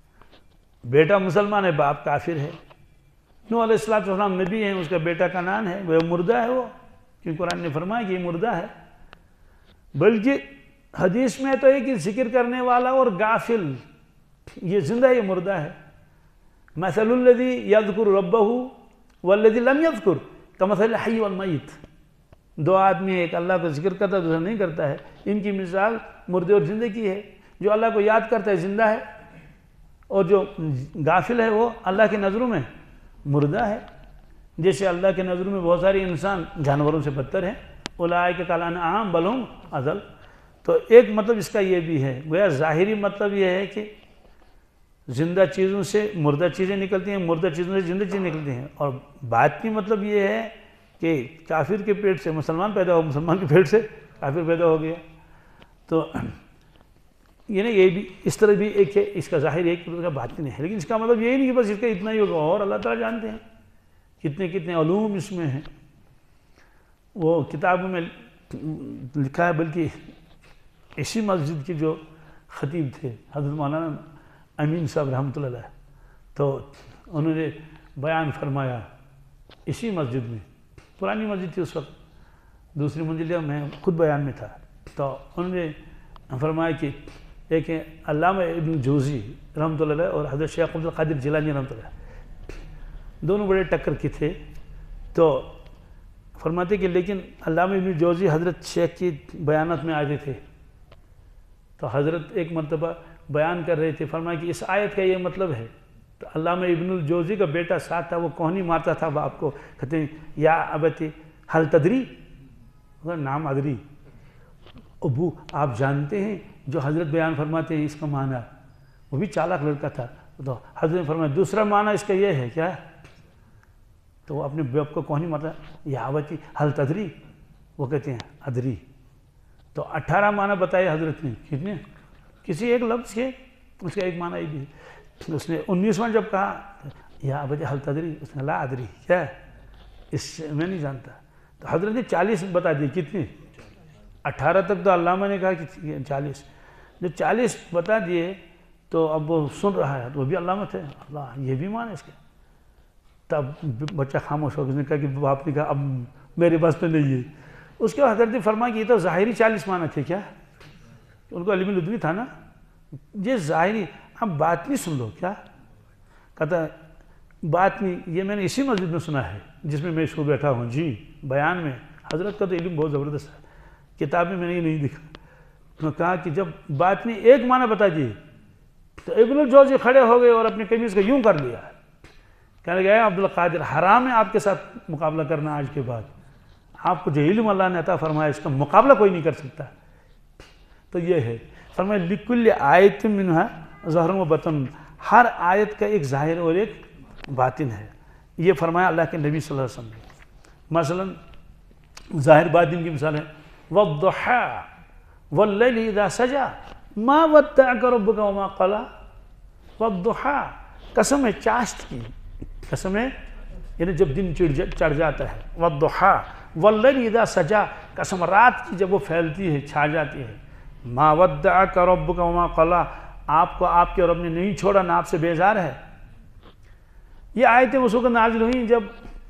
بیٹا مسلمان ہے، باپ کافر ہے۔ نوح علیہ السلام نبی ہیں، اس کا بیٹا کنعان ہے، وہ مردہ ہے، وہ کیونکہ قرآن نے فرمایا کہ یہ مردہ ہے۔ بلکہ حدیث میں تو ہے کہ ذکر کرنے والا اور غافل، یہ زندہ یہ مردہ ہے۔ مثل الذی یذکر ربہ والذی لم یذکر کمثل الحی والمیت، دو آدمی ایک اللہ کو ذکر کرتا ہے، دوسرا نہیں کرتا ہے، ان کی مثال مردے اور زندے کی ہے۔ جو اللہ کو یاد کرتا ہے زندہ ہے، اور جو غافل ہے وہ اللہ کی نظروں میں مردہ ہے۔ جیسے اللہ کی نظروں میں بہت سارے انسان جانوروں سے بدتر ہیں، اولئک کالانعام بل ھم اضل۔ تو ایک مطلب اس کا یہ بھی ہے، گویا ظاہری مطلب یہ ہے کہ زندہ چیزوں سے مردہ چیزیں نکلتی ہیں، مردہ چیزوں سے زندہ چیزیں نکلتی ہیں، اور باطنی مطلب یہ ہے کہ کافر کے پیٹ سے مسلمان پیدا ہو، مسلمان کے پیٹ سے کافر پیدا ہو گیا۔ تو یہ بھی اس طرح بھی ایک ہے، اس کا ظاہر ایک کا باطن ہے، لیکن اس کا مطلب یہی نہیں کہ بس اس کا اتنا ہی ہوگا، اور اللہ تعالیٰ جانتے ہیں کتنے علوم اس میں ہیں۔ وہ کتابوں میں لکھا ہے، بلکہ اسی مسجد کے جو خطیب تھے حضرت مولانا امین صاحب رحمۃ اللہ علیہ، تو انہوں نے بیان فرمایا اسی مسجد میں، پرانی مسجد تھی اس وقت، دوسری منزل میں خود بیان میں تھا، تو انہوں نے فرمایا کہ ایک علامہ ابن جوزی رحمۃ اللہ علیہ اور حضرت شیخ عبد القادر جیلانی رحمۃ اللہ علیہ، دونوں بڑے ٹکر کے تھے۔ تو فرماتے کہ لیکن علامہ ابن جوزی حضرت شیخ کی بیانات میں آتے تھے، تو حضرت ایک مرتبہ بیان کر رہے تھے، فرمایا کہ اس آیت کا یہ مطلب ہے، تو علامہ ابن الجوزی کا بیٹا ساتھ تھا، وہ کوہنی مارتا تھا باپ کو، کہتے ہیں یا ابتی حل تدری، نام ادری، ابو آپ جانتے ہیں جو حضرت بیان فرماتے ہیں اس کا معنی؟ وہ بھی چالاک لڑکا تھا، تو حضرت نے فرمایا دوسرا معنی اس کا یہ ہے کیا؟ تو وہ اپنے باپ کو کوہنی مارتا یا ابتی حل تدری، وہ کہتے ہیں ادری۔ تو 18 معنی بتائے حضرت نے، کتنے؟ کسی ایک لفظ کے اس کا ایک معنی بھی ہے۔ اس نے 19واں جب کہا یا ابتی حل تدری، اس نے لا ادری، کیا ہے اس سے میں نہیں جانتا۔ تو حضرت نے 40 بتا دی، کتنے؟ 18 تک تو علامہ نے کہا کہ 40، جب 40 بتا دیے تو اب وہ سن رہا ہے، تو وہ بھی علامت ہے، اللہ یہ بھی معنی اس کے۔ تب بچہ خاموش ہو گیا، اس نے کہا کہ باپ نے کہا اب میرے بس میں نہیں ہے۔ اس کے بعد حضرت نے فرمایا کہ یہ تو ظاہری 40 معنی تھے، کیا ان کو علم لدنی تھا نا، یہ ظاہری، اب باطنی سن لو، کیا کہتا ہے باطنی؟ یہ میں نے اسی مسجد میں سنا ہے جس میں اس کو بیٹھا ہوں، جی بیان میں حضرت کا تو علم بہت زبردست ہے، کتاب میں نے یہ نہیں دکھا۔ انہوں نے کہا کہ جب باطنی ایک معنی بتا دیے تو ابن الجوزی کھڑے ہو گئے اور اپنی قمیض کو یوں کر لیا، کہنے لگے عبد القادر حرام ہے آپ کے ساتھ مقابلہ کرنا، آج کے بعد آپ کو جو علم اللہ نے عطا فرمایا اس کا مقابلہ کوئی نہیں کر سکتا۔ تو یہ ہے، فرمایا لکل آیت منہا ظاہر و باطن، ہر آیت کا ایک ظاہر اور ایک باطن ہے۔ یہ فرمایا اللہ کے نبی صلی اللہ علیہ وسلم نے۔ مثلا ظاہر باطن کی مثال ہے والضحیٰ، واللیل اذا سجا ما ودعک ربک وما قلی والضحیٰ، قسم ہے چاشت کی، قسم ہے یعنی جب دن چڑھ جاتا ہے، والضحیٰ واللیل اذا سجا، قسم رات کی جب وہ پھیلتی ہے چھا جاتی ہے، ما ودعک ربک وما قلی، آپ کو آپ کے رب نے نہیں چھوڑا نہ آپ سے بیزار ہے۔ یہ آیتیں اس وقت نازل ہوئیں جب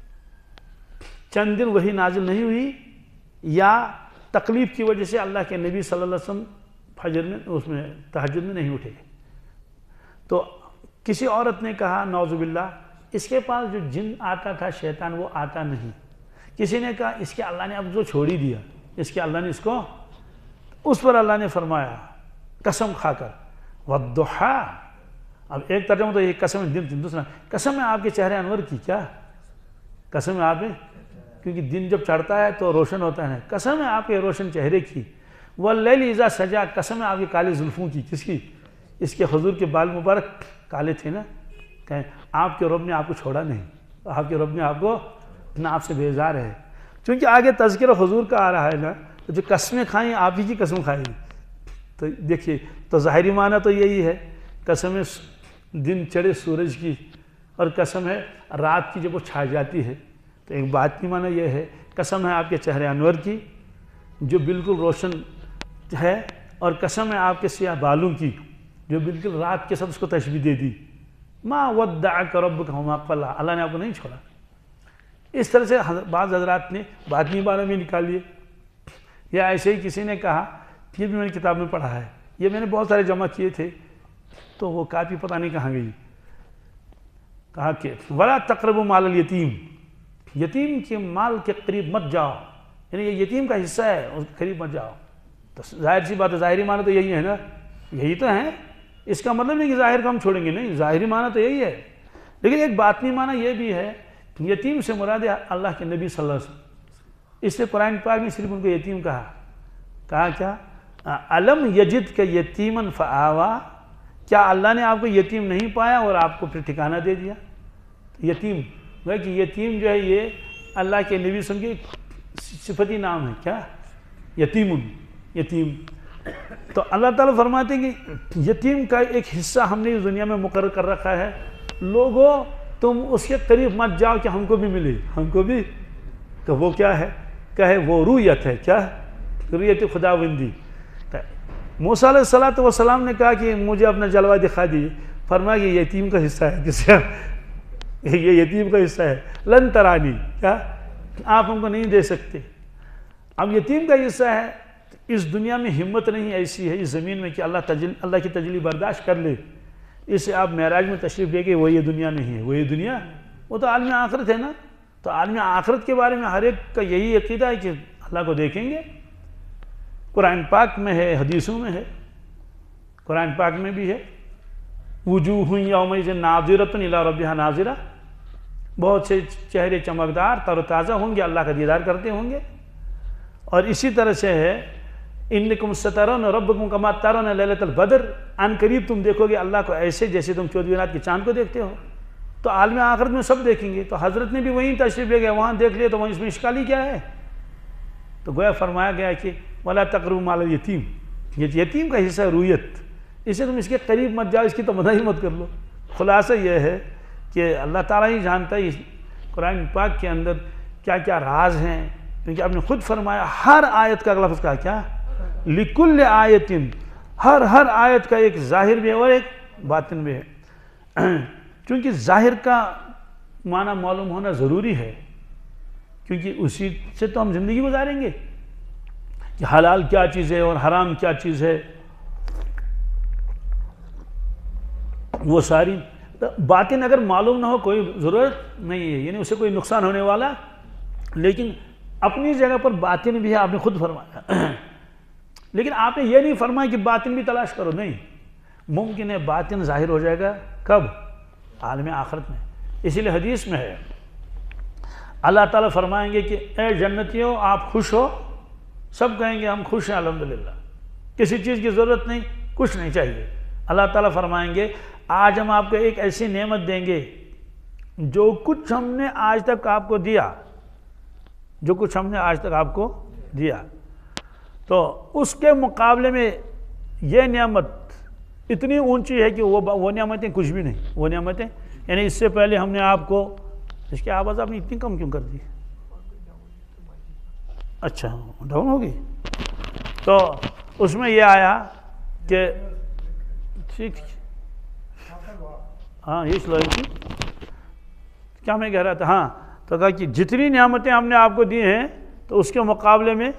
چند دن وہی نازل نہیں ہوئی، یا تکلیف کی وجہ سے اللہ کے نبی صلی اللہ علیہ وسلم فجر میں اس میں تہجد میں نہیں اٹھے۔ تو کسی عورت نے کہا نعوذ باللہ اس کے پاس جو جن آتا تھا شیطان وہ آتا نہیں۔ کسی نے کہا اس کے اللہ نے اب جو چھوڑ ہی دیا، اس کے اللہ نے اس کو، اس پر اللہ نے فرمایا قسم کھا کر والضحیٰ۔ اب ایک ترجمہ تو یہ قسم دن، دوسرا قسم ہے آپ کے چہرے انور کی، کیا قسم ہے آپ نے، کیونکہ دن جب چڑھتا ہے تو روشن ہوتا ہے، قسم ہے آپ کے روشن چہرے کی، واللیل اذا سجا، قسم ہے آپ کے کالے زلفوں کی، کس کی، اس کے حضور کے بال مبارک کالے تھے نا، کہیں آپ کے رب نے آپ کو چھوڑا نہیں، آپ کے رب نے آپ کو نہ آپ سے بیزار ہے، چونکہ آگے تذکرہ حضور کا آ رہا ہے نا، تو جو قسمیں کھائیں آپ ہی کی قسم کھائیں گی۔ تو دیکھیے تو ظاہری معنی تو یہی ہے، قسم ہے دن چڑھے سورج کی، اور قسم ہے رات کی جب وہ چھا جاتی ہے، تو ایک بات کی معنی یہ ہے قسم ہے آپ کے چہرے انور کی جو بالکل روشن ہے، اور قسم ہے آپ کے سیاہ بالوں کی جو بالکل رات کے ساتھ اس کو تشبیہ دے دی، ما ودعک ربک وما قلی، اللہ نے آپ کو نہیں چھوڑا۔ اس طرح سے بعض حضرات نے باطنی معنی بھی نکال لیے، یا ایسے ہی کسی نے کہا، یہ بھی میں نے کتاب میں پڑھا ہے، یہ میں نے بہت سارے جمع کیے تھے تو وہ کاپی پتہ نہیں کہاں گئی، کہا کہ ولا تقربوا مال الیتیم، یتیم کے مال کے قریب مت جاؤ، یعنی یہ یتیم کا حصہ ہے اس کے قریب مت جاؤ۔ تو ظاہر سی بات ہے، ظاہری معنی تو یہی ہے نا، یہی تو ہے، اس کا مطلب نہیں کہ ظاہر کو ہم چھوڑیں گے، نہیں، ظاہری معنی تو یہی ہے، لیکن ایک باطنی معنی یہ بھی ہے، یتیم سے مراد ہے اللہ کے نبی صلی اللہ علیہ وسلم، اس سے قرآن پاک میں صرف ان کو یتیم کہا کیا الم یجد کا یتیمن فآوا، کیا اللہ نے آپ کو یتیم نہیں پایا اور آپ کو پھر ٹھکانہ دے دیا؟ یتیم کہ یتیم جو ہے یہ اللہ کے نبی صلی اللہ علیہ وسلم کی صفتی نام ہے، کیا یتیم۔ تو اللہ تعالیٰ فرماتے ہیں کہ یتیم کا ایک حصہ ہم نے اس دنیا میں مقرر کر رکھا ہے، لوگوں تم اس کے قریب مت جاؤ کہ ہم کو بھی ملے، ہم کو بھی، تو وہ کیا ہے، کہے وہ رویت ہے، کیا رویت خداوندی۔ موسیٰ علیہ السلام نے کہا کہ مجھے اپنا جلوہ دکھا دیجیے، فرمایا کہ یتیم کا حصہ ہے، کس کا، یہ یتیم کا حصہ ہے، لن ترانی، کیا آپ ہم کو نہیں دے سکتے۔ اب یتیم کا حصہ ہے، اس دنیا میں ہمت نہیں ایسی ہے اس زمین میں کہ اللہ کی تجلی برداشت کر لے، اسے آپ معراج میں تشریف لے کے وہ یہ دنیا نہیں ہے، وہ یہ دنیا، وہ تو عالم آخرت ہے نا۔ تو عالم آخرت کے بارے میں ہر ایک کا یہی عقیدہ ہے کہ اللہ کو دیکھیں گے، قرآن پاک میں ہے، حدیثوں میں ہے، قرآن پاک میں بھی ہے، وجوہ یومئذ ناظرۃ الی ربہا ناظرہ، بہت سے چہرے چمکدار تر و تازہ ہوں گے، اللہ کا دیدار کرتے ہوں گے۔ اور اسی طرح سے ہے انکم سترون ربکم کما ترون لیلۃ البدر، ان قریب تم دیکھو گے اللہ کو ایسے جیسے تم 14ویں رات کے چاند کو دیکھتے ہو۔ تو عالم آخرت میں سب دیکھیں گے، تو حضرت نے بھی وہیں تشریف لے گئے، وہاں دیکھ لیا، تو وہاں اس میں اشکالی کیا ہے؟ تو گویا فرمایا گیا کہ ولا تقربوا مال الیتیم، یہ یتیم کا حصہ ہے رویت، اسے تم اس کے قریب مت جاؤ، اس کی تمنا ہی مت کر لو۔ خلاصہ یہ ہے کہ اللہ تعالیٰ ہی جانتا ہے قرآن پاک کے اندر کیا کیا راز ہیں، کیونکہ آپ نے خود فرمایا ہر آیت کا لفظ کہا کیا، لکل آیت، ہر آیت کا ایک ظاہر بھی ہے اور ایک باطن بھی ہے، کیونکہ ظاہر کا معنی معلوم ہونا ضروری ہے، کیونکہ اسی سے تو ہم زندگی گزاریں گے کہ حلال کیا چیز ہے اور حرام کیا چیز ہے، وہ ساری باطن اگر معلوم نہ ہو کوئی ضرورت نہیں ہے، یعنی اسے کوئی نقصان ہونے والا، لیکن اپنی جگہ پر باطن بھی ہے، آپ نے خود فرمایا، لیکن آپ نے یہ نہیں فرمایا کہ باطن بھی تلاش کرو، نہیں، ممکن ہے باطن ظاہر ہو جائے گا کب؟ عالم آخرت میں۔ اسی لیے حدیث میں ہے اللہ تعالیٰ فرمائیں گے کہ اے جنتیوں آپ خوش ہو، سب کہیں گے ہم خوش ہیں الحمدللہ، کسی چیز کی ضرورت نہیں، کچھ نہیں چاہیے۔ اللہ تعالیٰ فرمائیں گے آج ہم آپ کو ایک ایسی نعمت دیں گے جو کچھ ہم نے آج تک آپ کو دیا، جو کچھ ہم نے آج تک آپ کو دیا، تو اس کے مقابلے میں یہ نعمت اتنی اونچی ہے کہ وہ نعمتیں کچھ بھی نہیں. وہ نعمتیں یعنی اس سے پہلے ہم نے آپ کو، اس کی آواز آپ نے اتنی کم کیوں کر دی؟ اچھا ڈاؤن ہوگی. تو اس میں یہ آیا کہ ٹھیک، ہاں یہ سلائی تھی کیا میں کہہ رہا تھا. ہاں تو کہا کہ جتنی نعمتیں ہم نے آپ کو دی ہیں تو اس کے مقابلے میں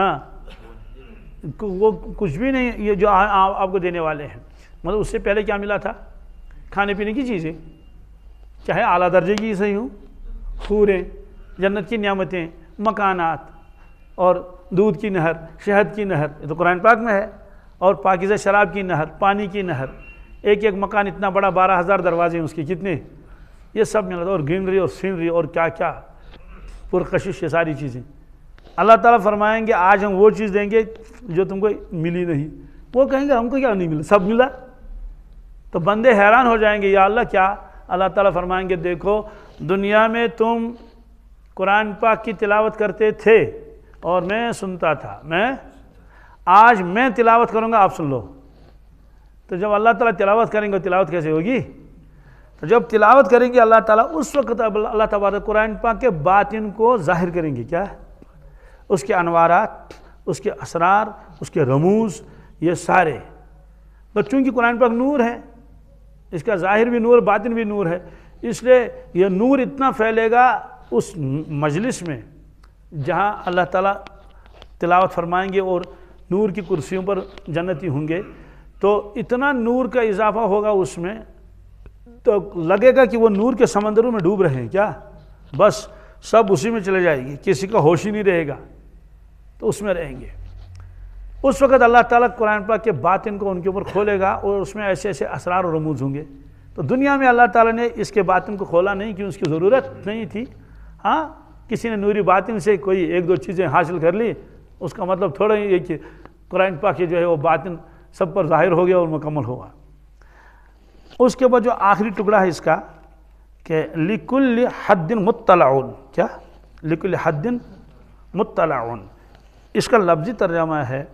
وہ کچھ بھی نہیں یہ جو آپ کو دینے والے ہیں. مطلب اس سے پہلے کیا ملا تھا؟ کھانے پینے کی چیزیں، چاہے اعلیٰ درجے کی صحیح ہوں، حوریں، جنت کی نعمتیں، مکانات، اور دودھ کی نہر، شہد کی نہر، یہ تو قرآن پاک میں ہے، اور پاکیزہ شراب کی نہر، پانی کی نہر. ایک ایک مکان اتنا بڑا، 12,000 دروازے ہیں اس کے، کتنے؟ یہ سب ملا تھا. اور گرینری اور سینری اور کیا کیا پرکشش، یہ ساری چیزیں. اللہ تعالیٰ فرمائیں گے آج ہم وہ چیز دیں گے جو تم کو ملی نہیں. وہ کہیں گے ہم کو کیا نہیں ملا، سب ملا. تو بندے حیران ہو جائیں گے، یا اللہ کیا؟ اللہ تعالیٰ فرمائیں گے دیکھو دنیا میں تم قرآن پاک کی تلاوت کرتے تھے اور میں سنتا تھا، آج میں تلاوت کروں گا، آپ سن لو. تو جب اللہ تعالیٰ تلاوت کریں گے، تلاوت کیسے ہوگی؟ تو جب تلاوت کریں گے اللہ تعالیٰ، اس وقت اللہ تبارک قرآن پاک کے باطن کو ظاہر کریں گے. کیا؟ اس کے انوارات، اس کے اسرار، اس کے رموز، یہ سارے. چونکہ قرآن پاک نور ہے، اس کا ظاہر بھی نور، باطن بھی نور ہے، اس لیے یہ نور اتنا پھیلے گا اس مجلس میں جہاں اللہ تعالیٰ تلاوت فرمائیں گے اور نور کی کرسیوں پر جنتی ہوں گے. تو اتنا نور کا اضافہ ہوگا اس میں، تو لگے گا کہ وہ نور کے سمندروں میں ڈوب رہے ہیں. کیا؟ بس سب اسی میں چلے جائے گی، کسی کا ہوش ہی نہیں رہے گا، تو اس میں رہیں گے. اس وقت اللہ تعالیٰ قرآن پاک کے باطن کو ان کے اوپر کھولے گا اور اس میں ایسے ایسے اسرار و رموز ہوں گے. تو دنیا میں اللہ تعالیٰ نے اس کے باطن کو کھولا نہیں کہ اس کی ضرورت نہیں تھی. ہاں کسی نے نوری باطن سے کوئی ایک دو چیزیں حاصل کر لی، اس کا مطلب تھوڑا ہی ہے کہ قرآن پاک جو ہے وہ باطن سب پر ظاہر ہو گیا اور مکمل ہوا. اس کے بعد جو آخری ٹکڑا ہے اس کا کہ لِكُلِّ حَدٍّ مُطَّلَعٌ. کیا؟ لِكُلِّ حَدٍّ مُطَّلَعٌ. اس کا لفظی ترجمہ ہے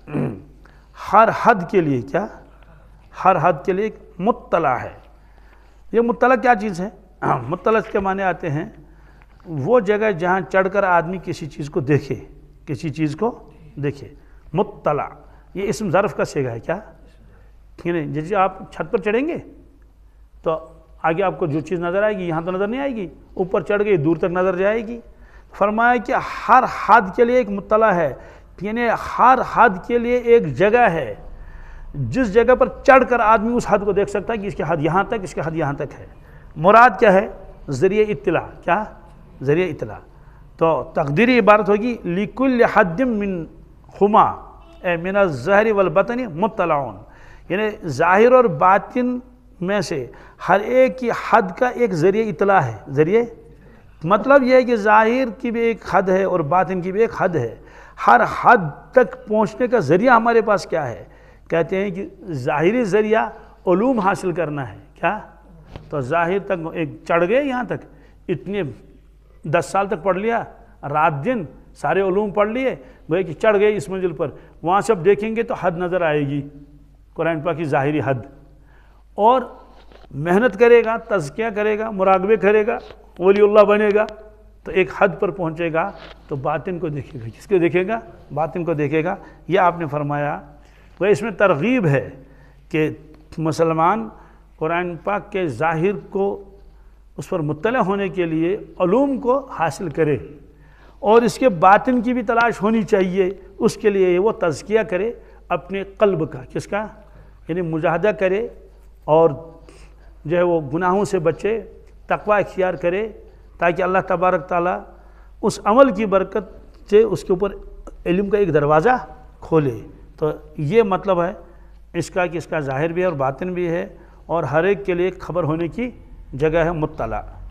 ہر حد کے لیے. کیا؟ ہر حد کے لیے ایک مطلع ہے. یہ مطلع کیا چیز ہے؟ مطلع کے معنی آتے ہیں وہ جگہ جہاں چڑھ کر آدمی کسی چیز کو دیکھے، کسی چیز کو دیکھے. مطلع یہ اسم ظرف کا صیغہ ہے. کیا؟ جیسے آپ چھت پر چڑھیں گے تو آگے آپ کو جو چیز نظر آئے گی یہاں تو نظر نہیں آئے گی، اوپر چڑھ گئی دور تک نظر جائے گی. فرمایا کہ ہر حد کے لیے ایک مطلع ہے، یعنی ہر حد کے لیے ایک جگہ ہے جس جگہ پر چڑھ کر آدمی اس حد کو دیکھ سکتا ہے کہ اس کی حد یہاں تک، اس کی حد یہاں تک ہے. مراد کیا ہے؟ ذریعہ اطلاع. کیا؟ ذریعہ اطلاع. تو تقدیری عبارت ہوگی لِكُلِّ حَدٍّ مِّنْهُمَا اے مِنَ الظَّاہِرِ وَالْبَطْنِ مُطَّلَعٌ. یعنی ظاہر اور باطن میں سے ہر ایک کی حد کا ایک ذریعہ اطلاع ہے. ذریعہ مطلب یہ ہے کہ ظاہر کی بھی ایک حد ہے اور باطن کی بھی ایک حد ہے. ہر حد تک پہنچنے کا ذریعہ ہمارے پاس کیا ہے؟ کہتے ہیں کہ ظاہری ذریعہ علوم حاصل کرنا ہے. کیا؟ تو ظاہر تک ایک چڑھ گئے، یہاں تک اتنے 10 سال تک پڑھ لیا، رات دن سارے علوم پڑھ لیے، گوئے کہ چڑھ گئے اس منزل پر. وہاں سے اب دیکھیں گے تو حد نظر آئے گی، قرآن پاک کی ظاہری حد. اور محنت کرے گا، تزکیہ کرے گا، مراقبے کرے گا، ولی اللہ بنے گا تو ایک حد پر پہنچے گا تو باطن کو دیکھے گا. کس کو دیکھے گا؟ باطن کو دیکھے گا. یہ آپ نے فرمایا. وہ اس میں ترغیب ہے کہ مسلمان قرآن پاک کے ظاہر کو اس پر مطلع ہونے کے لیے علوم کو حاصل کرے اور اس کے باطن کی بھی تلاش ہونی چاہیے. اس کے لیے وہ تزکیہ کرے اپنے قلب کا. کس کا؟ یعنی مجاہدہ کرے اور جو ہے وہ گناہوں سے بچے، تقوی اختیار کرے تاکہ اللہ تبارک تعالیٰ اس عمل کی برکت سے اس کے اوپر علم کا ایک دروازہ کھولے. تو یہ مطلب ہے اس کا کہ اس کا ظاہر بھی ہے اور باطن بھی ہے اور ہر ایک کے لیے خبر ہونے کی جگہ ہے مطلع.